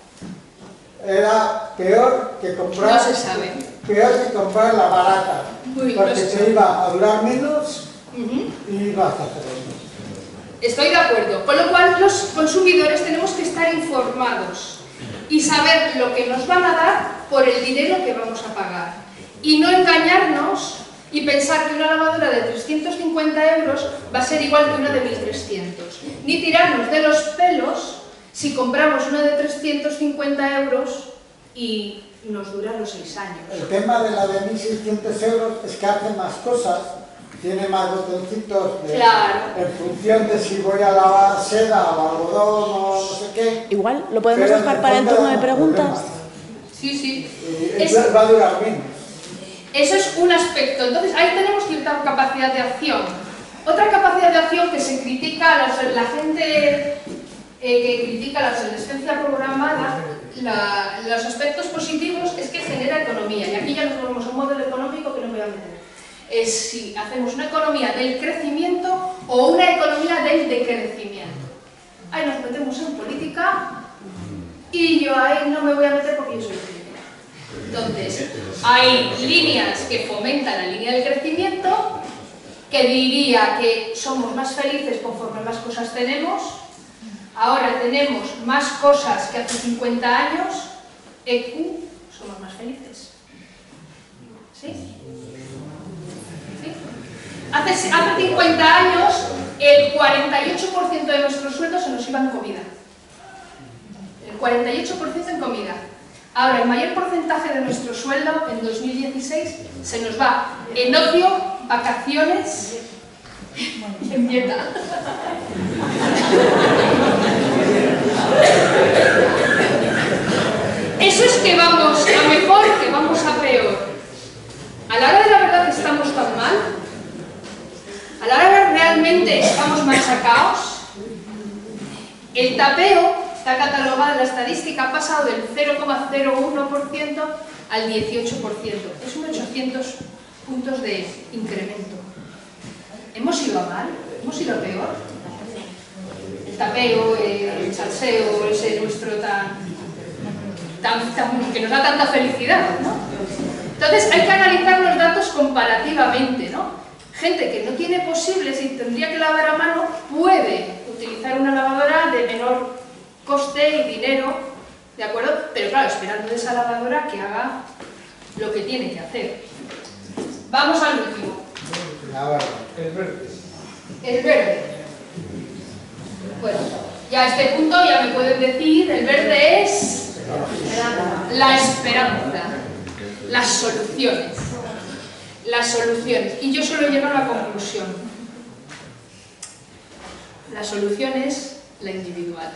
era peor que comprar, No se sabe. peor que comprar la barata, Muy porque bien. se iba a durar menos Ujú. y ibas a hacer menos. Estoy de acuerdo. Con lo cual, los consumidores tenemos que estar informados y saber lo que nos van a dar por el dinero que vamos a pagar. Y no engañarnos y pensar que una lavadora de 350 euros va a ser igual que una de 1.300. Ni tirarnos de los pelos si compramos una de 350 euros y nos dura los 6 años. El tema de la de 1.600 euros es que hace más cosas, tiene más botoncitos Claro. en función de si voy a lavar seda o algodón o no sé qué. Igual lo podemos Pero en dejar para el fondo turno de da preguntas. problemas. Sí, sí. Y va a durar menos. Eso es un aspecto. Entonces, ahí tenemos cierta capacidad de acción. Otra capacidad de acción que se critica a la gente que critica la obsolescencia programada, los aspectos positivos es que genera economía. Y aquí ya nos volvemos a un modelo económico que no me voy a meter. Es si hacemos una economía del crecimiento o una economía del decrecimiento. Ahí nos metemos en política y yo ahí no me voy a meter porque yo soy política. Entonces, hay líneas que fomentan la línea del crecimiento, que diría que somos más felices conforme más cosas tenemos. Ahora tenemos más cosas que hace 50 años, EQ, somos más felices. ¿Sí? ¿Sí? Hace 50 años, el 48% de nuestros sueldos se nos iba en comida. El 48% en comida. Ahora, el mayor porcentaje de nuestro sueldo en 2016 se nos va en ocio, vacaciones y en dieta. Eso es que vamos a mejor, que vamos a peor. A la hora de la verdad estamos tan mal. A la hora de realmente estamos machacados. El tapeo está catalogado en la estadística, ha pasado del 0,01% al 18%. Es un 800 puntos de incremento. ¿Hemos ido a mal? ¿Hemos ido a peor? El tapeo, el salseo, ese nuestro que nos da tanta felicidad, ¿no? Entonces hay que analizar los datos comparativamente, ¿no? Gente que no tiene posibles y tendría que lavar a mano puede utilizar una lavadora de menor coste y dinero, ¿de acuerdo? Pero claro, esperando de esa lavadora que haga lo que tiene que hacer. Vamos al último. El verde. El verde. Bueno, ya a este punto ya me pueden decir, el verde es la esperanza, las soluciones. Las soluciones. Y yo solo llego a la conclusión. La solución es la individual.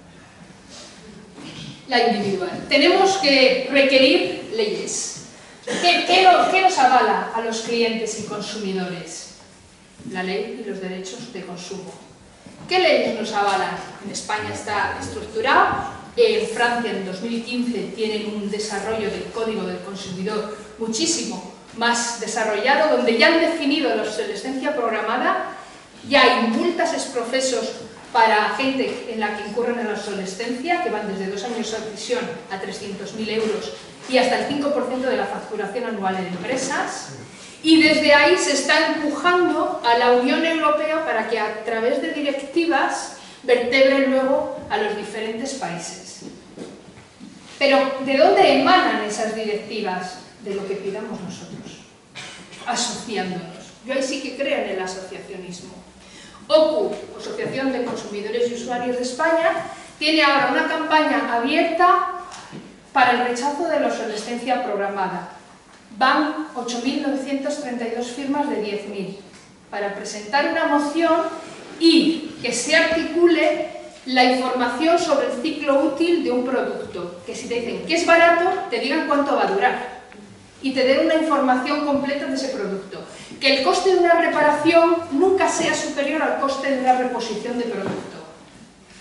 La individual. Tenemos que requerir leyes. ¿Qué nos avala a los clientes y consumidores? La ley y los derechos de consumo. ¿Qué leyes nos avalan? En España está estructurado, en Francia en 2015 tienen un desarrollo del Código del Consumidor muchísimo más desarrollado, donde ya han definido la obsolescencia programada, ya hay multas exprofesos para gente en la que incurren en la obsolescencia, que van desde 2 años de prisión a 300.000 euros y hasta el 5% de la facturación anual en empresas. Y desde ahí se está empujando a la Unión Europea para que a través de directivas vertebre luego a los diferentes países. Pero, ¿de dónde emanan esas directivas? De lo que pidamos nosotros, asociándonos. Yo ahí sí que creo en el asociacionismo. OCU, Asociación de Consumidores y Usuarios de España, tiene ahora una campaña abierta para el rechazo de la obsolescencia programada. Van 8.932 firmas de 10.000 para presentar una moción y que se articule la información sobre el ciclo útil de un producto. Que si te dicen que es barato, te digan cuánto va a durar y te den una información completa de ese producto. Que el coste de una reparación nunca sea superior al coste de una reposición de producto.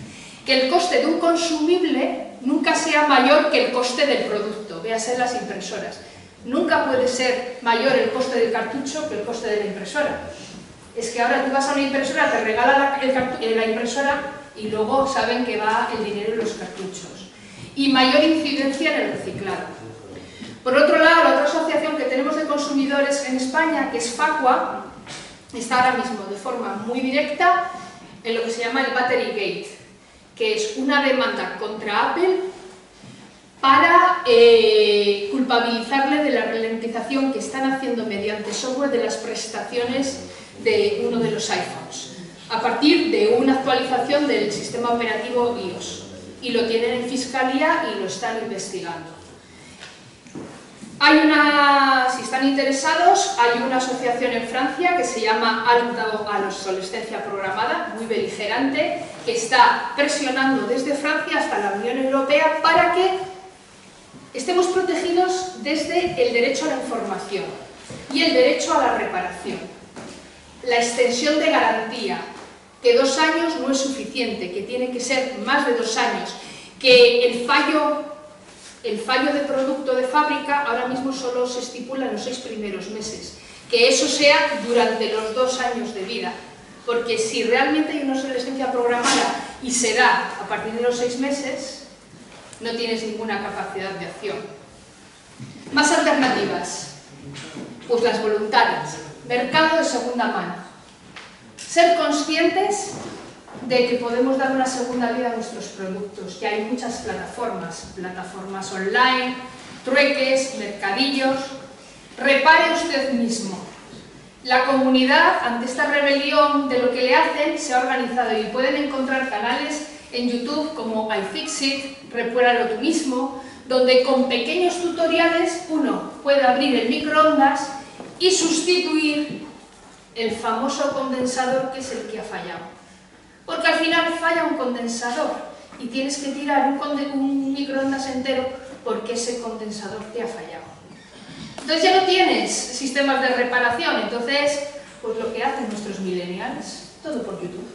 que el coste de un consumible nunca sea mayor que el coste del producto, véase las impresoras. Nunca puede ser mayor el coste del cartucho que el coste de la impresora. Es que ahora tú vas a una impresora, te regala la impresora y luego saben que va el dinero en los cartuchos. Y mayor incidencia en el reciclado. Por otro lado, la otra asociación que tenemos de consumidores en España, que es Facua, está ahora mismo de forma muy directa en lo que se llama el Battery Gate, que es una demanda contra Apple para culpabilizarle de la ralentización que están haciendo mediante software de las prestaciones de uno de los iPhones, a partir de una actualización del sistema operativo iOS. Y lo tienen en Fiscalía y lo están investigando. Si están interesados, hay una asociación en Francia que se llama Alto a la Obsolescencia Programada, muy beligerante, que está presionando desde Francia hasta la Unión Europea para que estemos protegidos desde el derecho a la información y el derecho a la reparación. La extensión de garantía, que 2 años no es suficiente, que tiene que ser más de 2 años, que el fallo de producto de fábrica ahora mismo solo se estipula en los 6 primeros meses, que eso sea durante los 2 años de vida, porque si realmente hay una obsolescencia programada y se da a partir de los 6 meses, no tienes ninguna capacidad de acción. Más alternativas, pues las voluntarias, mercado de segunda mano. Ser conscientes de que podemos dar una segunda vida a nuestros productos, que hay muchas plataformas online, trueques, mercadillos. Repare usted mismo. La comunidad, ante esta rebelión de lo que le hacen, se ha organizado y pueden encontrar canales en YouTube como iFixit, Repáralo tú mismo, donde con pequeños tutoriales uno puede abrir el microondas y sustituir el famoso condensador que es el que ha fallado. Porque al final falla un condensador y tienes que tirar un microondas entero porque ese condensador te ha fallado. Entonces ya no tienes sistemas de reparación, entonces pues lo que hacen nuestros millennials, todo por YouTube.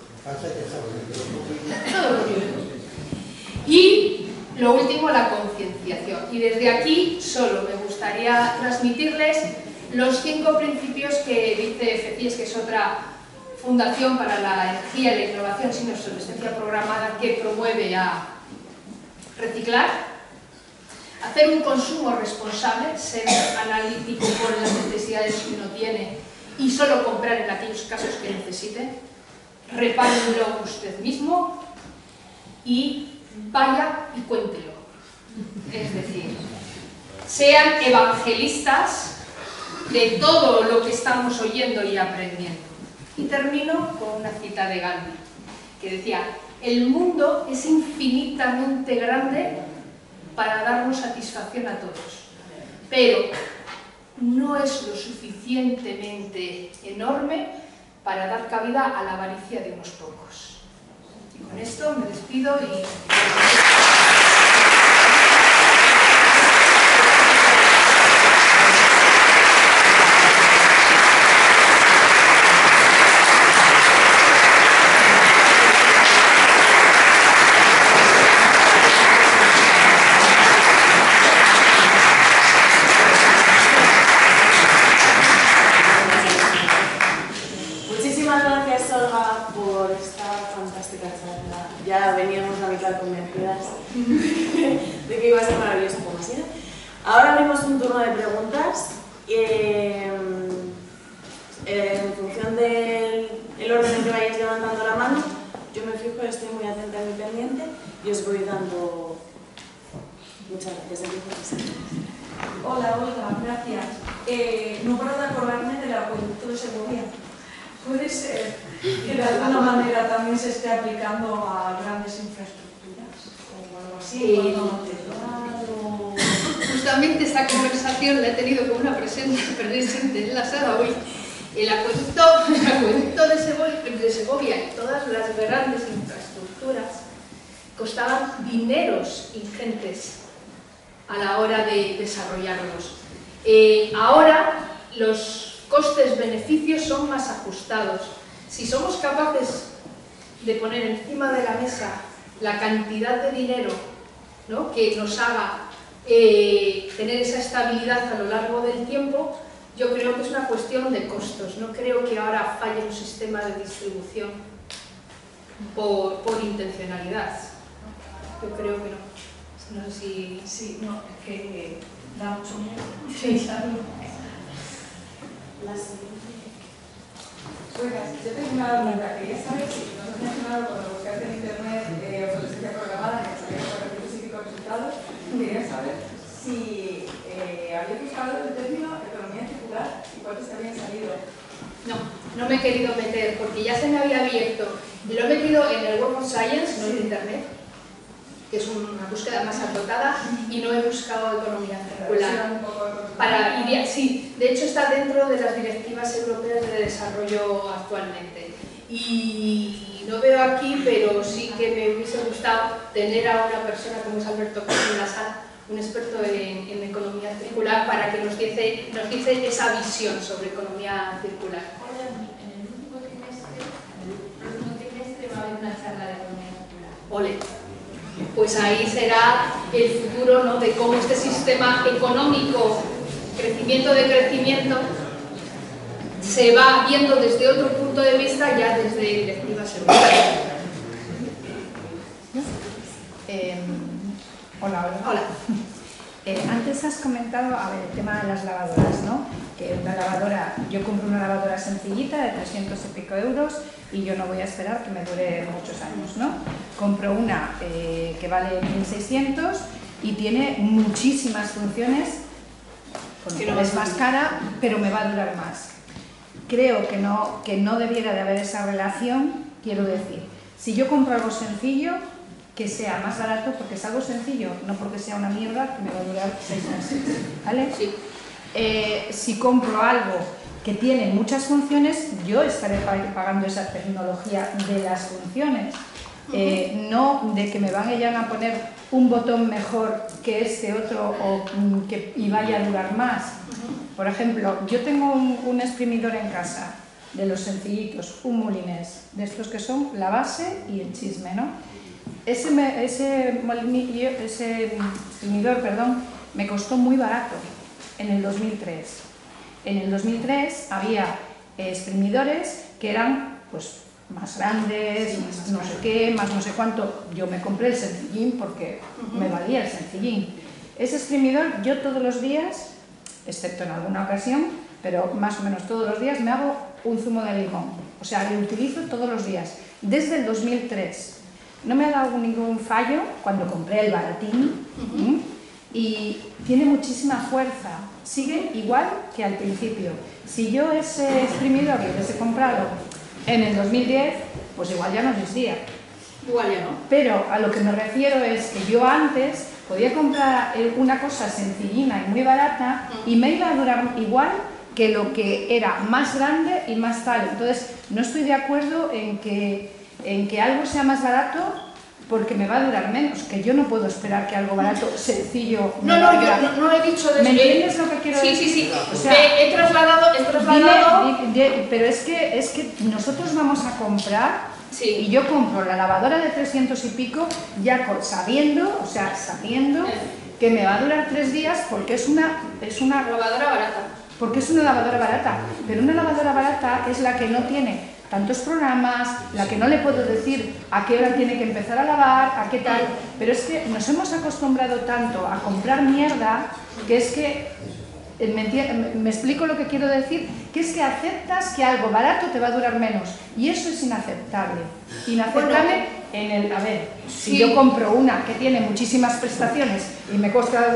Todo por YouTube. Y lo último, la concienciación. Y desde aquí solo me gustaría transmitirles los 5 principios que dice FECIES, que es otra Fundación para la Energía y la Innovación sin Obsolescencia Programada, que promueve a reciclar, hacer un consumo responsable, ser analítico con las necesidades que uno tiene y solo comprar en aquellos casos que necesite, repárenlo usted mismo y vaya y cuéntelo. Es decir, sean evangelistas de todo lo que estamos oyendo y aprendiendo. Y termino con una cita de Gandhi, que decía: el mundo es infinitamente grande para darnos satisfacción a todos, pero no es lo suficientemente enorme para dar cabida a la avaricia de unos pocos. Y con esto me despido y... Ya veníamos a mitad convencidas de que iba a ser maravilloso como ha sido. Ahora abrimos un turno de preguntas. En función del orden en que vayáis levantando la mano, yo me fijo, estoy muy atenta y muy pendiente y os voy dando... Muchas gracias. Hola, Olga, gracias. No paro de acordarme del acueducto de Segovia. Puede ser que de alguna manera también se esté aplicando a grandes infraestructuras o algo así, Justamente esta conversación la he tenido con una presente enlazada hoy. El acueducto de Segovia y todas las grandes infraestructuras costaban dineros ingentes a la hora de desarrollarlos. Ahora los costes-beneficios son más ajustados. Si somos capaces de poner encima de la mesa la cantidad de dinero, ¿no?, que nos haga tener esa estabilidad a lo largo del tiempo, yo creo que es una cuestión de costos. No creo que ahora falle un sistema de distribución por intencionalidad. Yo creo que no. No sé si... Sí, no, es que da mucho miedo. Sí. La siguiente. Buenas, yo tengo una duda. Quería saber si nos has mencionado cuando buscaste en internet obsolescencia programada, que salía con recursos psíquicos resultados. Quería saber si habías buscado el término economía circular y cuántos te habían salido. No me he querido meter porque ya se me había abierto. Y lo he metido en el Web of Science, no en internet, que es una búsqueda más acotada, y no he buscado economía circular. Sí, de hecho está dentro de las directivas europeas de desarrollo actualmente. Y no veo aquí, pero sí que me hubiese gustado tener a una persona como es Alberto Costa en la sala, un experto en economía circular, para que nos diese esa visión sobre economía circular. En el último trimestre va a haber una charla de economía circular. Ole. Pues ahí será el futuro, ¿no?, de cómo este sistema económico, crecimiento de crecimiento, se va viendo desde otro punto de vista, ya desde directivas europeas. Hola. Hola. Antes has comentado, el tema de las lavadoras, ¿no? Que una lavadora, yo compro una lavadora sencillita de 300 y pico euros y yo no voy a esperar que me dure muchos años, ¿no? Compro una que vale 1.600 y tiene muchísimas funciones, con lo cual es más cara, pero me va a durar más. Creo que no debiera de haber esa relación, quiero decir, si yo compro algo sencillo, que sea más barato porque es algo sencillo, no porque sea una mierda que me va a durar 6 meses, ¿vale? Sí. Si compro algo que tiene muchas funciones, yo estaré pagando esa tecnología de las funciones, no de que me vayan a poner un botón mejor que este otro y vaya a durar más. Por ejemplo, yo tengo un exprimidor en casa, de los sencillitos, un Molinés, de estos que son la base y el chisme, ¿no? Ese exprimidor, me costó muy barato en el 2003. En el 2003 había exprimidores que eran pues más grandes, más no sé qué, más no sé cuánto. Yo me compré el sencillín porque me valía el sencillín. Ese exprimidor yo todos los días, excepto en alguna ocasión, pero más o menos todos los días me hago un zumo de limón. O sea, lo utilizo todos los días, desde el 2003. No me ha dado ningún fallo cuando compré el baratín y tiene muchísima fuerza. Sigue igual que al principio. Si yo ese exprimidor lo hubiese comprado en el 2010, pues igual ya no existía. Igual ya no. Pero a lo que me refiero es que yo antes podía comprar una cosa sencillina y muy barata y me iba a durar igual que lo que era más grande y más tal. Entonces, no estoy de acuerdo en que algo sea más barato porque me va a durar menos, que yo no puedo esperar que algo barato, sencillo... No, yo no he dicho de ¿Me entiendes lo que quiero decir? Sí. O sea, he trasladado... pero es que nosotros vamos a comprar, Sí. y yo compro la lavadora de 300 y pico ya sabiendo que me va a durar 3 días porque es una lavadora barata. Porque es una lavadora barata, pero una lavadora barata es la que no tiene tantos programas, la que no le puedo decir a qué hora tiene que empezar a lavar, a qué tal, pero es que nos hemos acostumbrado tanto a comprar mierda que es que, me explico lo que quiero decir, que es que aceptas que algo barato te va a durar menos y eso es inaceptable. Inaceptable si yo compro una que tiene muchísimas prestaciones y me cuesta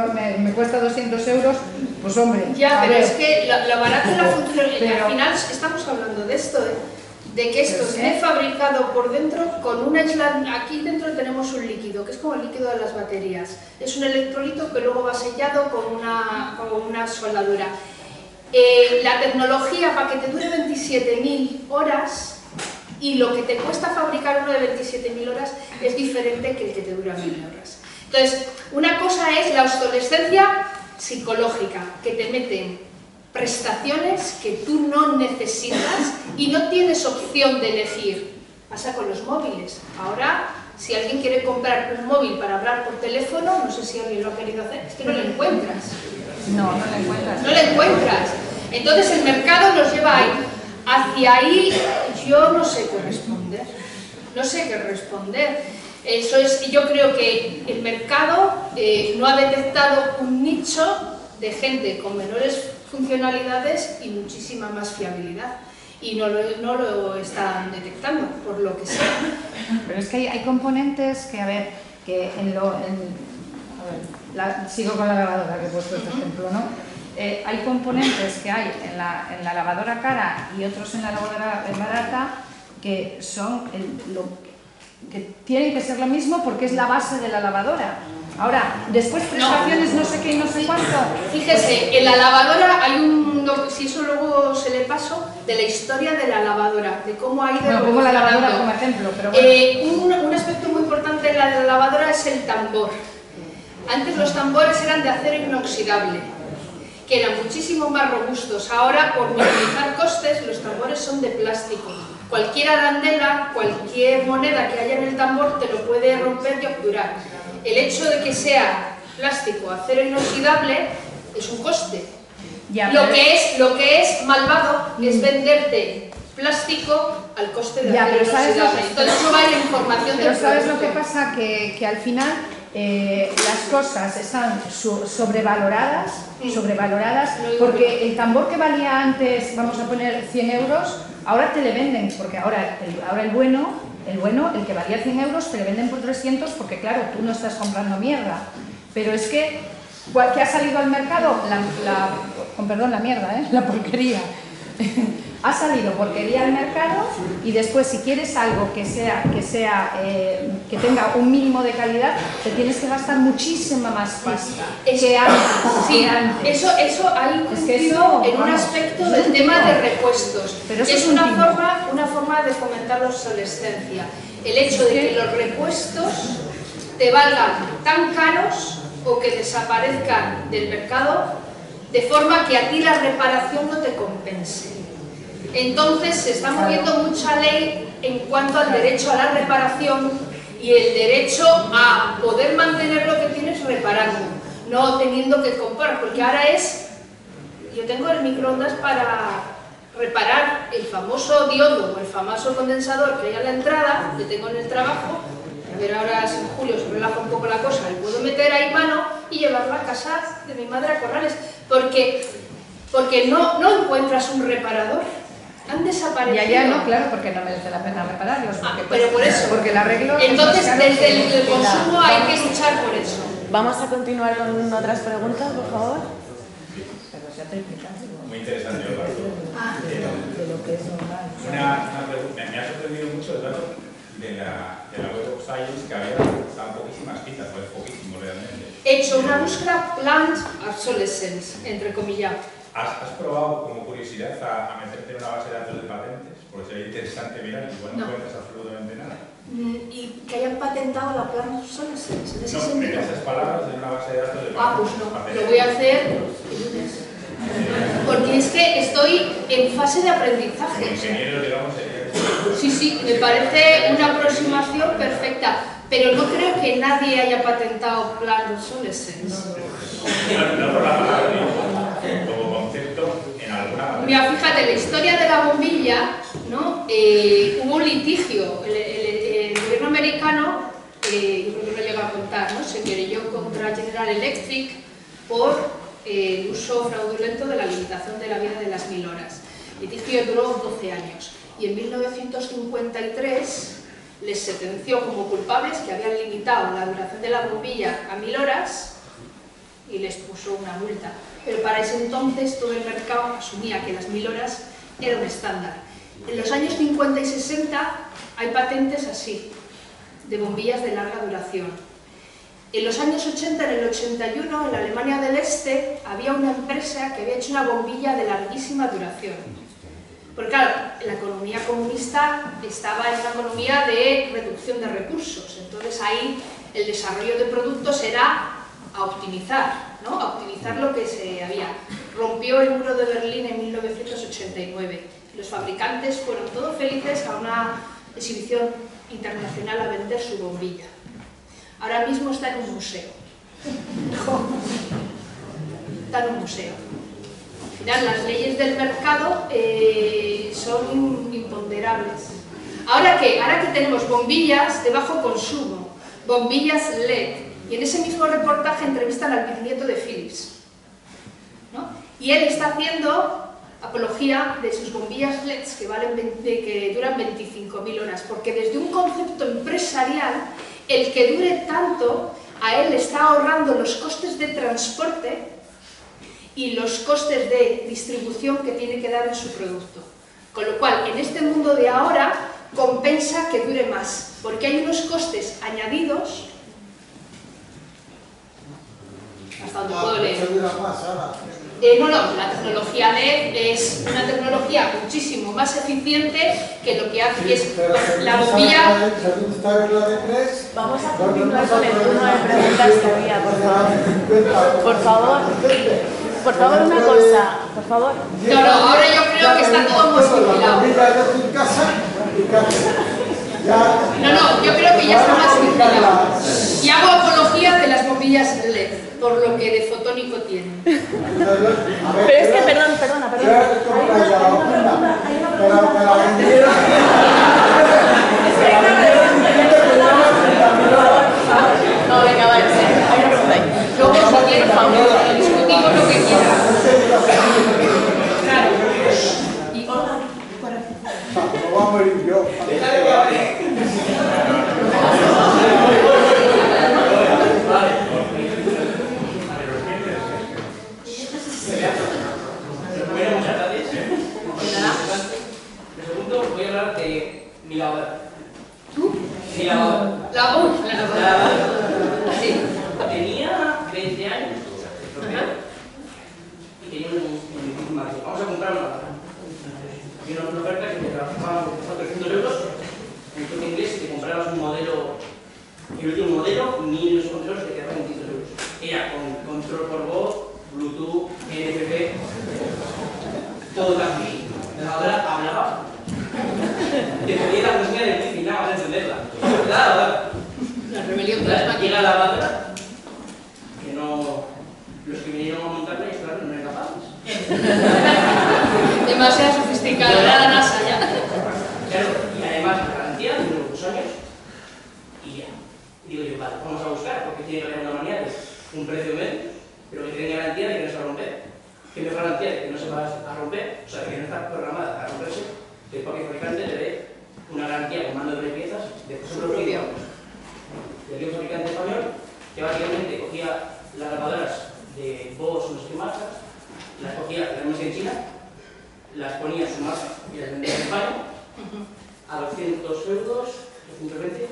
200 euros, pues hombre... Ya, pero es que lo barato es la función, al final estamos hablando de esto, de que esto esté fabricado por dentro con un aislante. Aquí dentro tenemos un líquido, que es como el líquido de las baterías. Es un electrolito que luego va sellado con una soldadura. La tecnología para que te dure 27.000 horas y lo que te cuesta fabricar uno de 27.000 horas es diferente que el que te dura 1.000 horas. Entonces, una cosa es la obsolescencia psicológica, que te meten prestaciones que tú no necesitas y no tienes opción de elegir. Pasa con los móviles. Ahora si alguien quiere comprar un móvil para hablar por teléfono, no sé si alguien lo ha querido hacer, es que no lo encuentras. No lo encuentras. No lo encuentras. Entonces el mercado nos lleva ahí. Hacia ahí yo no sé qué responder. No sé qué responder. Eso es, yo creo que el mercado no ha detectado un nicho de gente con menores funcionalidades y muchísima más fiabilidad. Y no lo están detectando, por lo que sea. Pero es que hay componentes que, a ver, que sigo con la lavadora que he puesto este ejemplo, ¿no? Hay componentes que hay en la lavadora cara y otros en la lavadora barata que son que tienen que ser lo mismo porque es la base de la lavadora. Ahora, después prestaciones no sé qué y no sé cuánto. Fíjese, en la lavadora hay si eso luego se le pasó, de la historia de la lavadora, de cómo ha ido evolucionando. Pongo la lavadora como ejemplo, pero bueno. Un aspecto muy importante de la lavadora es el tambor. Antes los tambores eran de acero inoxidable, que eran muchísimo más robustos. Ahora, por minimizar costes, los tambores son de plástico. Cualquier arandela, cualquier moneda que haya en el tambor te lo puede romper y obturar. El hecho de que sea plástico, acero inoxidable, es un coste. Ya, lo que es malvado es venderte plástico al coste de acero inoxidable. Entonces eso va en la información del producto. Pero ¿sabes lo que pasa? Que al final las cosas están sobrevaloradas, porque el tambor que valía antes, vamos a poner 100 euros, ahora te le venden, porque ahora el bueno, el que valía 100 euros, te le venden por 300 porque claro, tú no estás comprando mierda. Pero es que, ¿qué ha salido al mercado? Con perdón, la mierda, la porquería. Ha salido porquería al mercado y después si quieres algo que tenga un mínimo de calidad, te tienes que gastar muchísima más pasta que antes. Eso hay en un aspecto del tema de repuestos. Pero es una forma de fomentar la obsolescencia. El hecho de que los repuestos te valgan tan caros o que desaparezcan del mercado de forma que a ti la reparación no te compense. Entonces se está moviendo mucha ley en cuanto al derecho a la reparación y el derecho a poder mantener lo que tienes reparando, no teniendo que comprar, porque ahora yo tengo el microondas para reparar el famoso diodo o el famoso condensador que hay a la entrada, que tengo en el trabajo. A ver, ahora en julio se relaja un poco la cosa, le puedo meter ahí mano y llevarlo a casa de mi madre a Corrales, porque no encuentras un reparador. Han desaparecido. Ya, no, claro, porque no merece la pena repararlos. Pero por eso. Porque el arreglo. Entonces, desde el consumo hay que luchar por eso. Vamos a continuar con otras preguntas, por favor. Muy interesante, Olga. De lo que es normal. Una pregunta. Me ha sorprendido mucho el dato de la Web of Science, que había tan poquísimas citas, pues poquísimo realmente. He hecho una búsqueda plant obsolescence, entre comillas. ¿Has probado como curiosidad a meterte en una base de datos de patentes? Porque sería interesante mirar, igual no encuentras absolutamente nada. Y que hayan patentado la plant obsolescence, en ese sentido. En esas palabras de una base de datos de patentes. Pues no, lo voy a hacer porque es que estoy en fase de aprendizaje. Como ingeniero, digamos, Sí, me parece una aproximación perfecta, pero no creo que nadie haya patentado plant obsolescence. No por la palabra, como concepto en alguna manera. Mira, fíjate, la historia de la bombilla, ¿no? Hubo un litigio. El gobierno americano, yo creo que lo llega a contar, ¿no? Se querelló contra General Electric por el uso fraudulento de la limitación de la vida de las 1000 horas. El litigio duró 12 años y en 1953 les sentenció como culpables que habían limitado la duración de la bombilla a 1000 horas y les puso una multa. Pero para ese entonces todo el mercado asumía que las 1000 horas era un estándar. En los años 50 y 60 hay patentes así, de bombillas de larga duración. En los años 80, en el 81, en la Alemania del Este, había una empresa que había hecho una bombilla de larguísima duración. Porque claro, la economía comunista estaba en una economía de reducción de recursos, entonces ahí el desarrollo de productos era a optimizar, ¿no? A optimizar lo que se había. Rompió el muro de Berlín en 1989. Los fabricantes fueron todos felices a una exhibición internacional a vender su bombilla. Ahora mismo está en un museo. Está en un museo. Al final, las leyes del mercado son imponderables. ¿Ahora qué? Ahora que tenemos bombillas de bajo consumo, bombillas LED, y en ese mismo reportaje entrevistan al bisnieto de Philips, ¿no? Y él está haciendo apología de sus bombillas LED que duran 25.000 horas, porque desde un concepto empresarial, el que dure tanto, a él le está ahorrando los costes de transporte y los costes de distribución que tiene que dar en su producto. Con lo cual, en este mundo de ahora, compensa que dure más, porque hay unos costes añadidos. Hasta donde puedo leer. No, la tecnología LED es una tecnología muchísimo más eficiente que lo que hace es la bombilla. Vamos a continuar con el turno de preguntas que había, por favor. Por favor. Por favor, una cosa, por favor. No, ahora yo creo que está todo muy vigilado. No, yo creo que ya está más vigilado. Y hago apología de las bombillas LED, por lo que de fotónico tienen. Pero es que, perdona. No, venga, vale, sí. Hay una pregunta ahí. Luego, si quieren, discutimos lo que quieran. Claro. Y Olga, no va a morir yo. Muchas gracias. Me pregunto, voy a hablar de mi lavadora. ¿tú? Mi lavadora. La lavadora. Sí. Tenía 20 años y tenía un margen. Vamos a comprar una lavadora. Y una oferta que me trabajaba por 300 euros en el Corte Inglés y te comprabas un modelo, el último modelo, 1000 euros te quedaban 500 euros. Era con control por voz, Bluetooth, NFC, todo también. La lavadora hablaba. Te ponía la música del wifi, nada más encenderla. La rebelión de las Y máquinas. la lavadora, que no, los que vinieron a montarla y instalarla no eran capaces. Demasiado sofisticada, era la NASA ya. Claro, y además la garantía de unos 2 años y ya. Digo yo, vale, vamos a buscar, porque tiene que haber una manera de un precio medio, pero que tenga garantía de que no se va a romper. Que no es garantía de que no se va a romper, o sea, de que no está programada para romperse, que el propio fabricante le dé una garantía con mando de piezas de su propio. Y aquí un fabricante español que básicamente cogía las lavadoras de Bosch, no sé qué marca, las cogía, las tenemos en China, las ponía en su marca y las vendía en España a 200 euros, 220,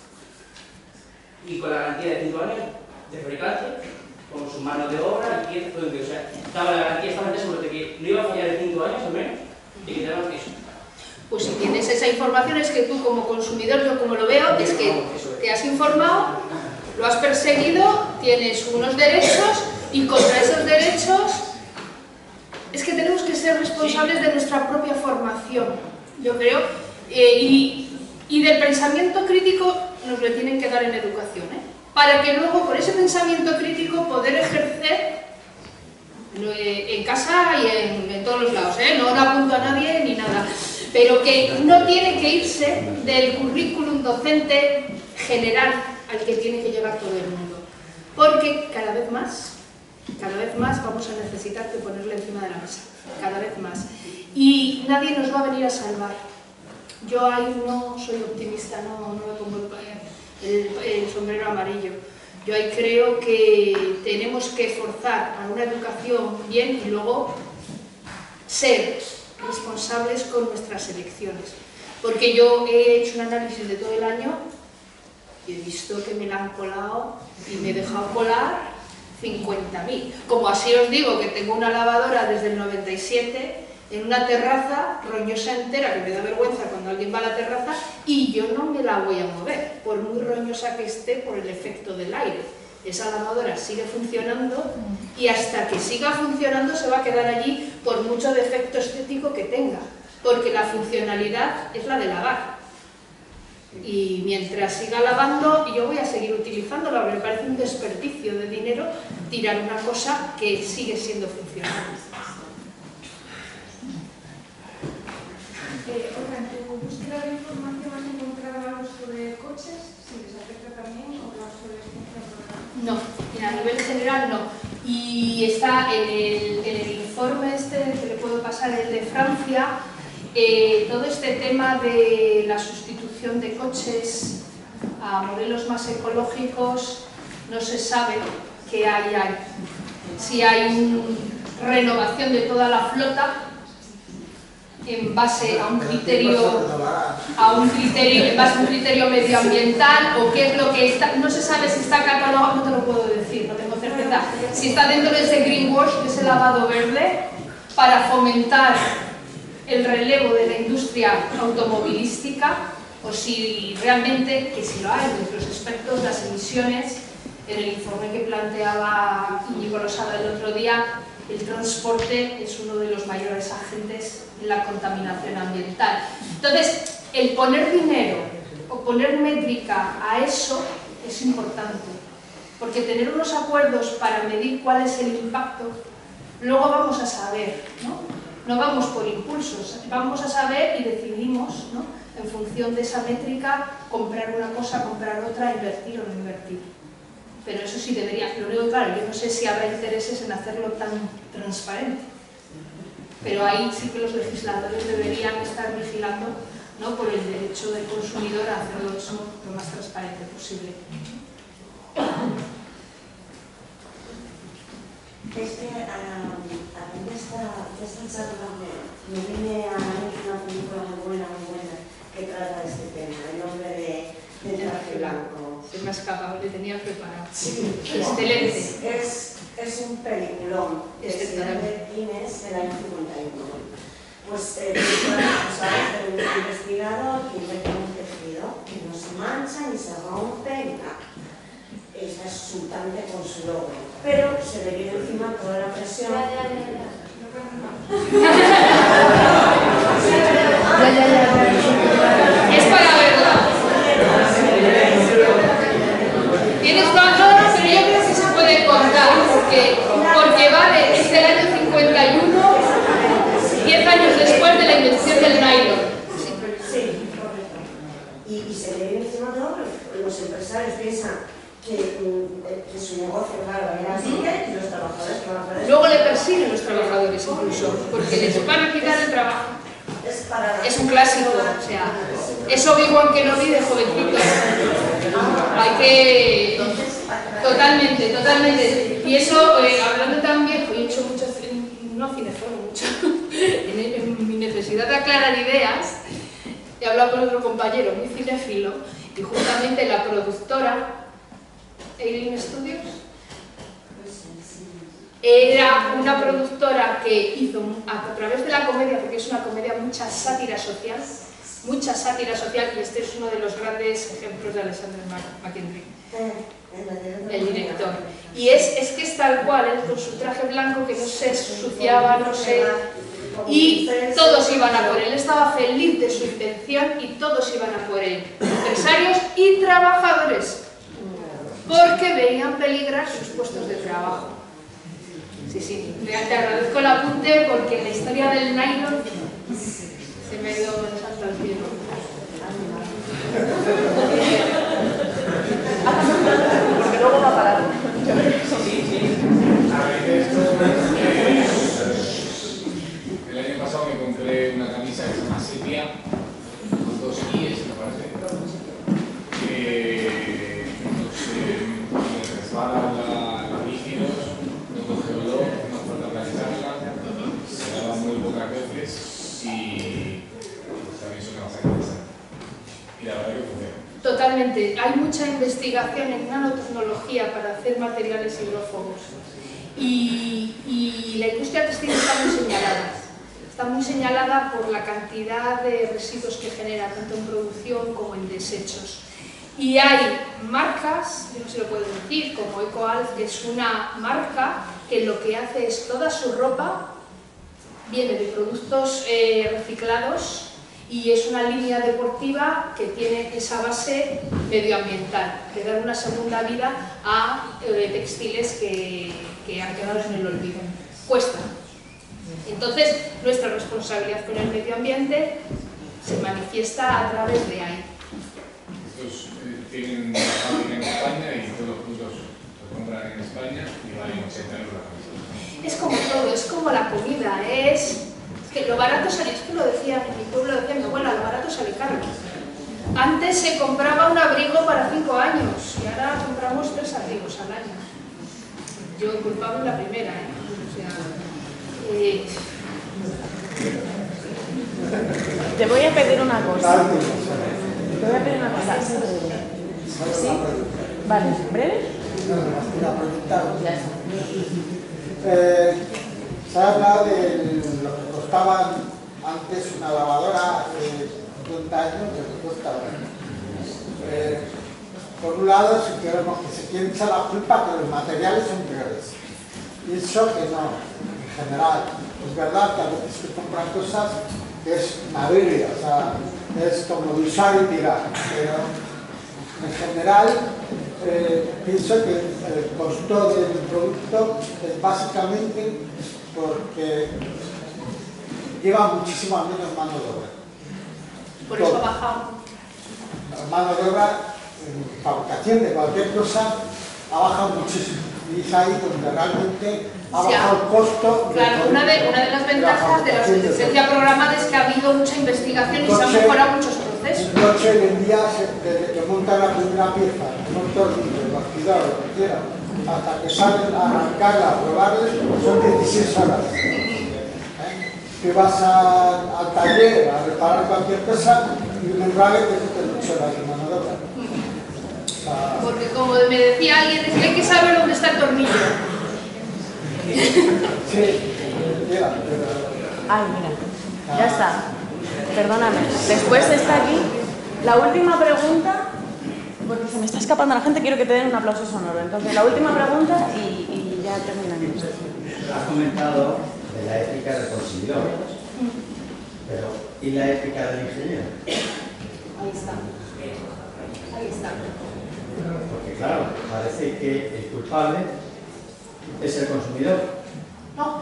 y con la garantía de 5 años de fabricante, con su mano de obra y piezas, todo. O sea, daba la garantía, estaba seguro de que no iba a fallar en 5 años al menos y que te daban eso. Pues si tienes esa información, es que tú como consumidor, yo como lo veo, es que te has informado, lo has perseguido, tienes unos derechos y contra esos derechos es que tenemos que ser responsables de nuestra propia formación, yo creo, y del pensamiento crítico nos lo tienen que dar en educación, para que luego por ese pensamiento crítico poder ejercer en casa y en todos los lados, no apunto a nadie ni nada. Pero que no tiene que irse del currículum docente general al que tiene que llegar todo el mundo. Porque cada vez más vamos a necesitar que ponerle encima de la mesa, cada vez más. Y nadie nos va a venir a salvar. Yo ahí no soy optimista, no me pongo el sombrero amarillo. Yo ahí creo que tenemos que forzar a una educación bien y luego ser responsables con nuestras elecciones. Porque yo he hecho un análisis de todo el año y he visto que me la han colado y me he dejado colar 50.000. Como así os digo que tengo una lavadora desde el 97 en una terraza roñosa entera, que me da vergüenza cuando alguien va a la terraza, y yo no me la voy a mover, por muy roñosa que esté por el efecto del aire. Esa lavadora sigue funcionando y hasta que siga funcionando se va a quedar allí por mucho defecto estético que tenga, porque la funcionalidad es la de lavar. Y mientras siga lavando, yo voy a seguir utilizándolo, porque me parece un desperdicio de dinero tirar una cosa que sigue siendo funcional. Otra, en tu búsqueda de información has encontrado algo sobre coches, si les afecta también, o la obsolescencia programada. No, a nivel general no. Y está en el informe este que le puedo pasar, el de Francia, todo este tema de la sustitución de coches a modelos más ecológicos, no se sabe qué hay. Si hay renovación de toda la flota en base a un criterio medioambiental, o qué es lo que está, no se sabe si está catalogado, no te lo puedo decir, no tengo certeza, si está dentro de ese greenwash, de ese lavado verde, para fomentar el relevo de la industria automovilística, o si realmente, que si lo hay, entre los expertos, las emisiones, en el informe que planteaba Íñigo Losada el otro día, el transporte es uno de los mayores agentes en la contaminación ambiental. Entonces, el poner dinero o poner métrica a eso es importante, porque tener unos acuerdos para medir cuál es el impacto, luego vamos a saber, no vamos por impulsos, vamos a saber y decidimos, ¿no?, en función de esa métrica, comprar una cosa, comprar otra, invertir o no invertir. Pero eso sí debería, lo único que claro, yo no sé si habrá intereses en hacerlo tan transparente. Pero ahí sí que los legisladores deberían estar vigilando, ¿no?, por el derecho del consumidor a hacerlo eso lo más transparente posible. Es que a mí esta charla me viene a una película muy buena que trata de este tema, El hombre de traje blanco. Se me ha escapado, le tenía preparado. Sí, excelente. Es un peliculón que se llama Guinness del año 51. Pues sabes de un investigador que inventa un tejido que no se mancha ni se rompe ni nada. Es exultante con su logro, pero se le viene encima toda la presión. Es para verla. Tienes razón, pero yo creo que se puede contar, porque vale, es del año 51, 10 años después de la invención del nylon. Sí, correcto. Y se le viene encima todo, los empresarios piensan que su negocio, claro, era así, y los trabajadores que van a perder. Luego le persiguen los trabajadores incluso, porque les van a quitar el trabajo. Es un clásico, o sea, es Obi-Wan Kenobi de jovencito. Hay que... Totalmente. Y eso, hablando también, he hecho mucho, no cineforo mucho, en mi necesidad de aclarar ideas, he hablado con otro compañero muy cinéfilo, y justamente la productora Eileen Studios era una productora que hizo a través de la comedia, porque es una comedia, mucha sátira social, y este es uno de los grandes ejemplos de Alexander McKendrick, el director. Y es que es tal cual, él con su traje blanco que no se ensuciaba, no sé, y todos iban a por él, estaba feliz de su intención y todos iban a por él, empresarios y trabajadores, porque veían peligrar sus puestos de trabajo. Sí, te agradezco el apunte porque la historia del nylon se me ha ido de salto al cielo. Porque luego va a parar. El año pasado me compré una camisa que se llama Sepia, con 2 IES, me parece, que me resbalan los líquidos, no coge olor, no hace falta planizarla, se lava muy pocas veces y también suena bastante interesante. Y la verdad que funciona. Totalmente. Hay mucha investigación en nanotecnología para hacer materiales hidrófobos. Y la industria textil está muy señalada por la cantidad de residuos que genera, tanto en producción como en desechos. Y hay marcas, yo no se lo puedo decir, como EcoAlf, que es una marca que lo que hace es toda su ropa viene de productos reciclados y es una línea deportiva que tiene esa base medioambiental, que da una segunda vida a textiles que han quedado en el olvido. Cuesta. Entonces, nuestra responsabilidad con el medio ambiente se manifiesta a través de ahí. Estos tienen una fábrica en España y todos los productos los compran en España y valen 80 euros la cabeza. Es como todo, es como la comida, es que lo barato sale, es que lo decía, en mi pueblo decía mi abuela, lo barato sale caro. Antes se compraba un abrigo para 5 años y ahora compramos 3 abrigos al año. Yo culpable la primera, O sea, Te voy a pedir una cosa. Te voy a pedir una cosa. ¿Sí? Vale, ¿breve? Se ha hablado de lo que costaba antes una lavadora hace 50 años, lo que cuesta ahora. Por un lado, si queremos que se quiere echar la culpa que los materiales son peores. Y eso que no, en general. Es verdad que a veces se compran cosas que es una biblia, o sea, es como usar y tirar. Pero en general, pienso que el costo del producto es básicamente porque lleva muchísimo menos mano de obra. por eso ha bajado. La mano de obra en fabricación de cualquier cosa ha bajado muchísimo. Y es ahí donde realmente ha bajado el costo. Claro, una de las ventajas de la obsolescencia programada es que ha habido mucha investigación y se han mejorado muchos procesos. Un coche hoy en día, desde que monta la primera pieza, el tornillo, el bastidor, lo que quiera, hasta que salen a arrancarla, a probarla, son 16 horas. Que vas al taller a reparar cualquier cosa y un embrague te mete 8 horas de mano de obra. Porque como me decía alguien, es que hay que saber dónde está el tornillo. Sí, mira. Ay, mira, ya está. Perdóname. Después está aquí la última pregunta, porque se me está escapando la gente, quiero que te den un aplauso sonoro. Entonces, la última pregunta y ya terminamos. Has comentado de la ética del consumidor, pero ¿y la ética del ingeniero? Ahí está. Ahí está. Porque claro, parece que el culpable es el consumidor. No.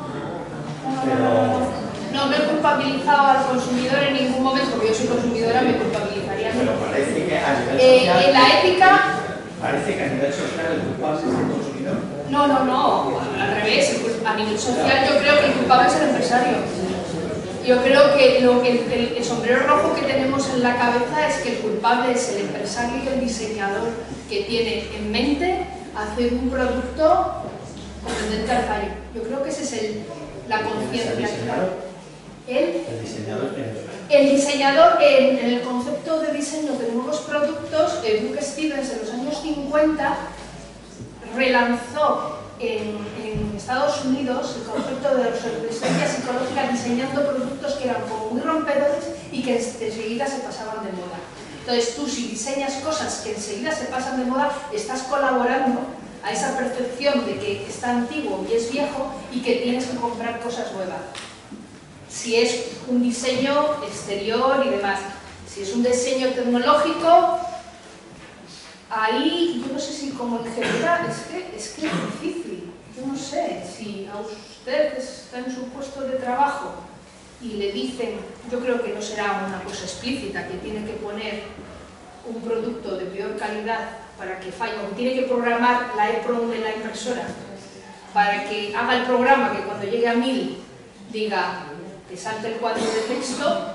No me he culpabilizado al consumidor en ningún momento, porque yo soy consumidora, me culpabilizaría. Pero parece que a nivel social... en la ética... Parece que a nivel social el culpable es el consumidor. No, al revés. A nivel social yo creo que el culpable es el empresario. Yo creo que el sombrero rojo que tenemos en la cabeza es que el culpable es el empresario y el diseñador que tiene en mente hacer un producto tendente al fallo. Yo creo que esa es la conciencia. El diseñador. El diseñador, en el concepto de diseño de nuevos productos, Brooke Stevens en los años 50 relanzó en Estados Unidos el concepto de obsolescencia psicológica, diseñando productos que eran como muy rompedores y que enseguida se pasaban de moda. Entonces tú, si diseñas cosas que enseguida se pasan de moda, estás colaborando a esa percepción de que está antiguo y es viejo y que tienes que comprar cosas nuevas. Si es un diseño exterior y demás, si es un diseño tecnológico, ahí yo no sé si como ingeniera es que es difícil. Yo no sé si a usted está en su puesto de trabajo y le dicen, yo creo que no será una cosa explícita, que tiene que poner un producto de peor calidad para que falle, o tiene que programar la EEPROM de la impresora para que haga el programa que cuando llegue a 1000 diga que salte el cuadro de texto.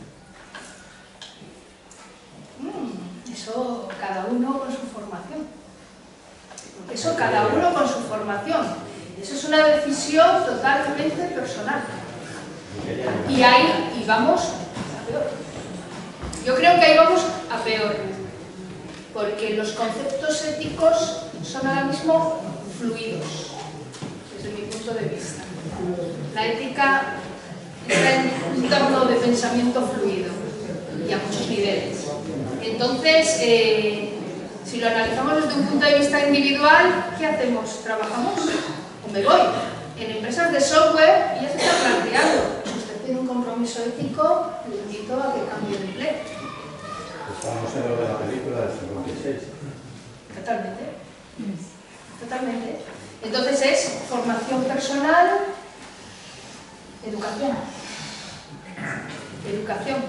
Eso cada uno con su formación. Eso cada uno con su formación. Eso es una decisión totalmente personal. Y ahí vamos a peor. Yo creo que ahí vamos a peor. Porque los conceptos éticos son ahora mismo fluidos, desde mi punto de vista. La ética está en un entorno de pensamiento fluido y a muchos niveles. Entonces, si lo analizamos desde un punto de vista individual, ¿qué hacemos? ¿Trabajamos? ¿O me voy? En empresas de software ya se está planteando. Si usted tiene un compromiso ético, le invito invito a que cambie de empleo. Estamos en lo de la película del 56. Totalmente. Totalmente. Entonces es formación personal, educación. Educación.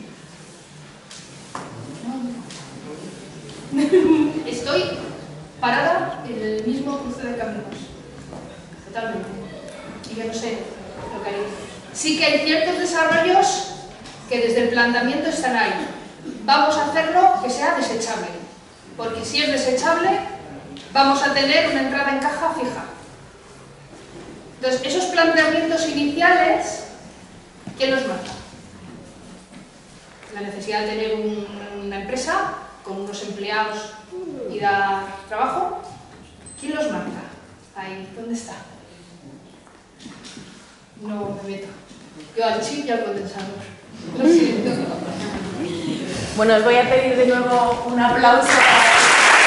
Estoy parada en el mismo cruce de caminos. Totalmente. Y yo no sé lo que hay. Sí que hay ciertos desarrollos que desde el planteamiento están ahí. Vamos a hacerlo que sea desechable. Porque si es desechable, vamos a tener una entrada en caja fija. Entonces, esos planteamientos iniciales, ¿quién los marca? La necesidad de tener una empresa con unos empleados y dar trabajo. ¿Quién los marca? Ahí, ¿dónde está? No me meto. Yo al chip y al condensador. Lo siento. Bueno, os voy a pedir de nuevo un aplauso para...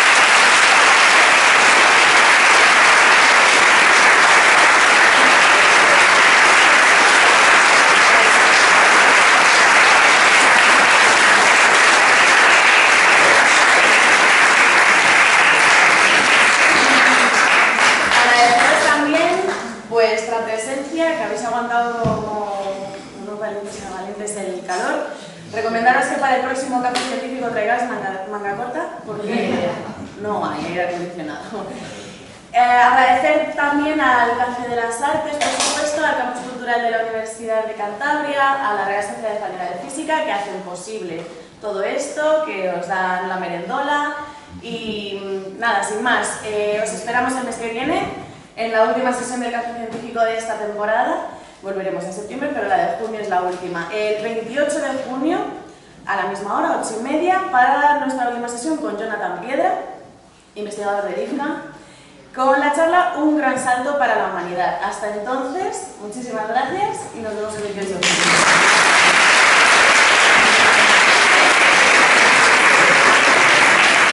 vuestra presencia, que habéis aguantado como unos valientes el calor. Recomendaros que para el próximo café científico traigáis manga corta, porque no hay aire acondicionado. Agradecer también al Café de las Artes, por supuesto, al Campus Cultural de la Universidad de Cantabria, a la Real Sociedad Española de Física, que hacen posible todo esto, que os dan la merendola. Y nada, sin más, os esperamos el mes que viene. En la última sesión del Café Científico de esta temporada, volveremos en septiembre, pero la de junio es la última. El 28 de junio, a la misma hora, 8:30, para nuestra última sesión con Jonathan Piedra, investigador de IFCA, con la charla Un gran salto para la humanidad. Hasta entonces, muchísimas gracias y nos vemos el 28 de junio.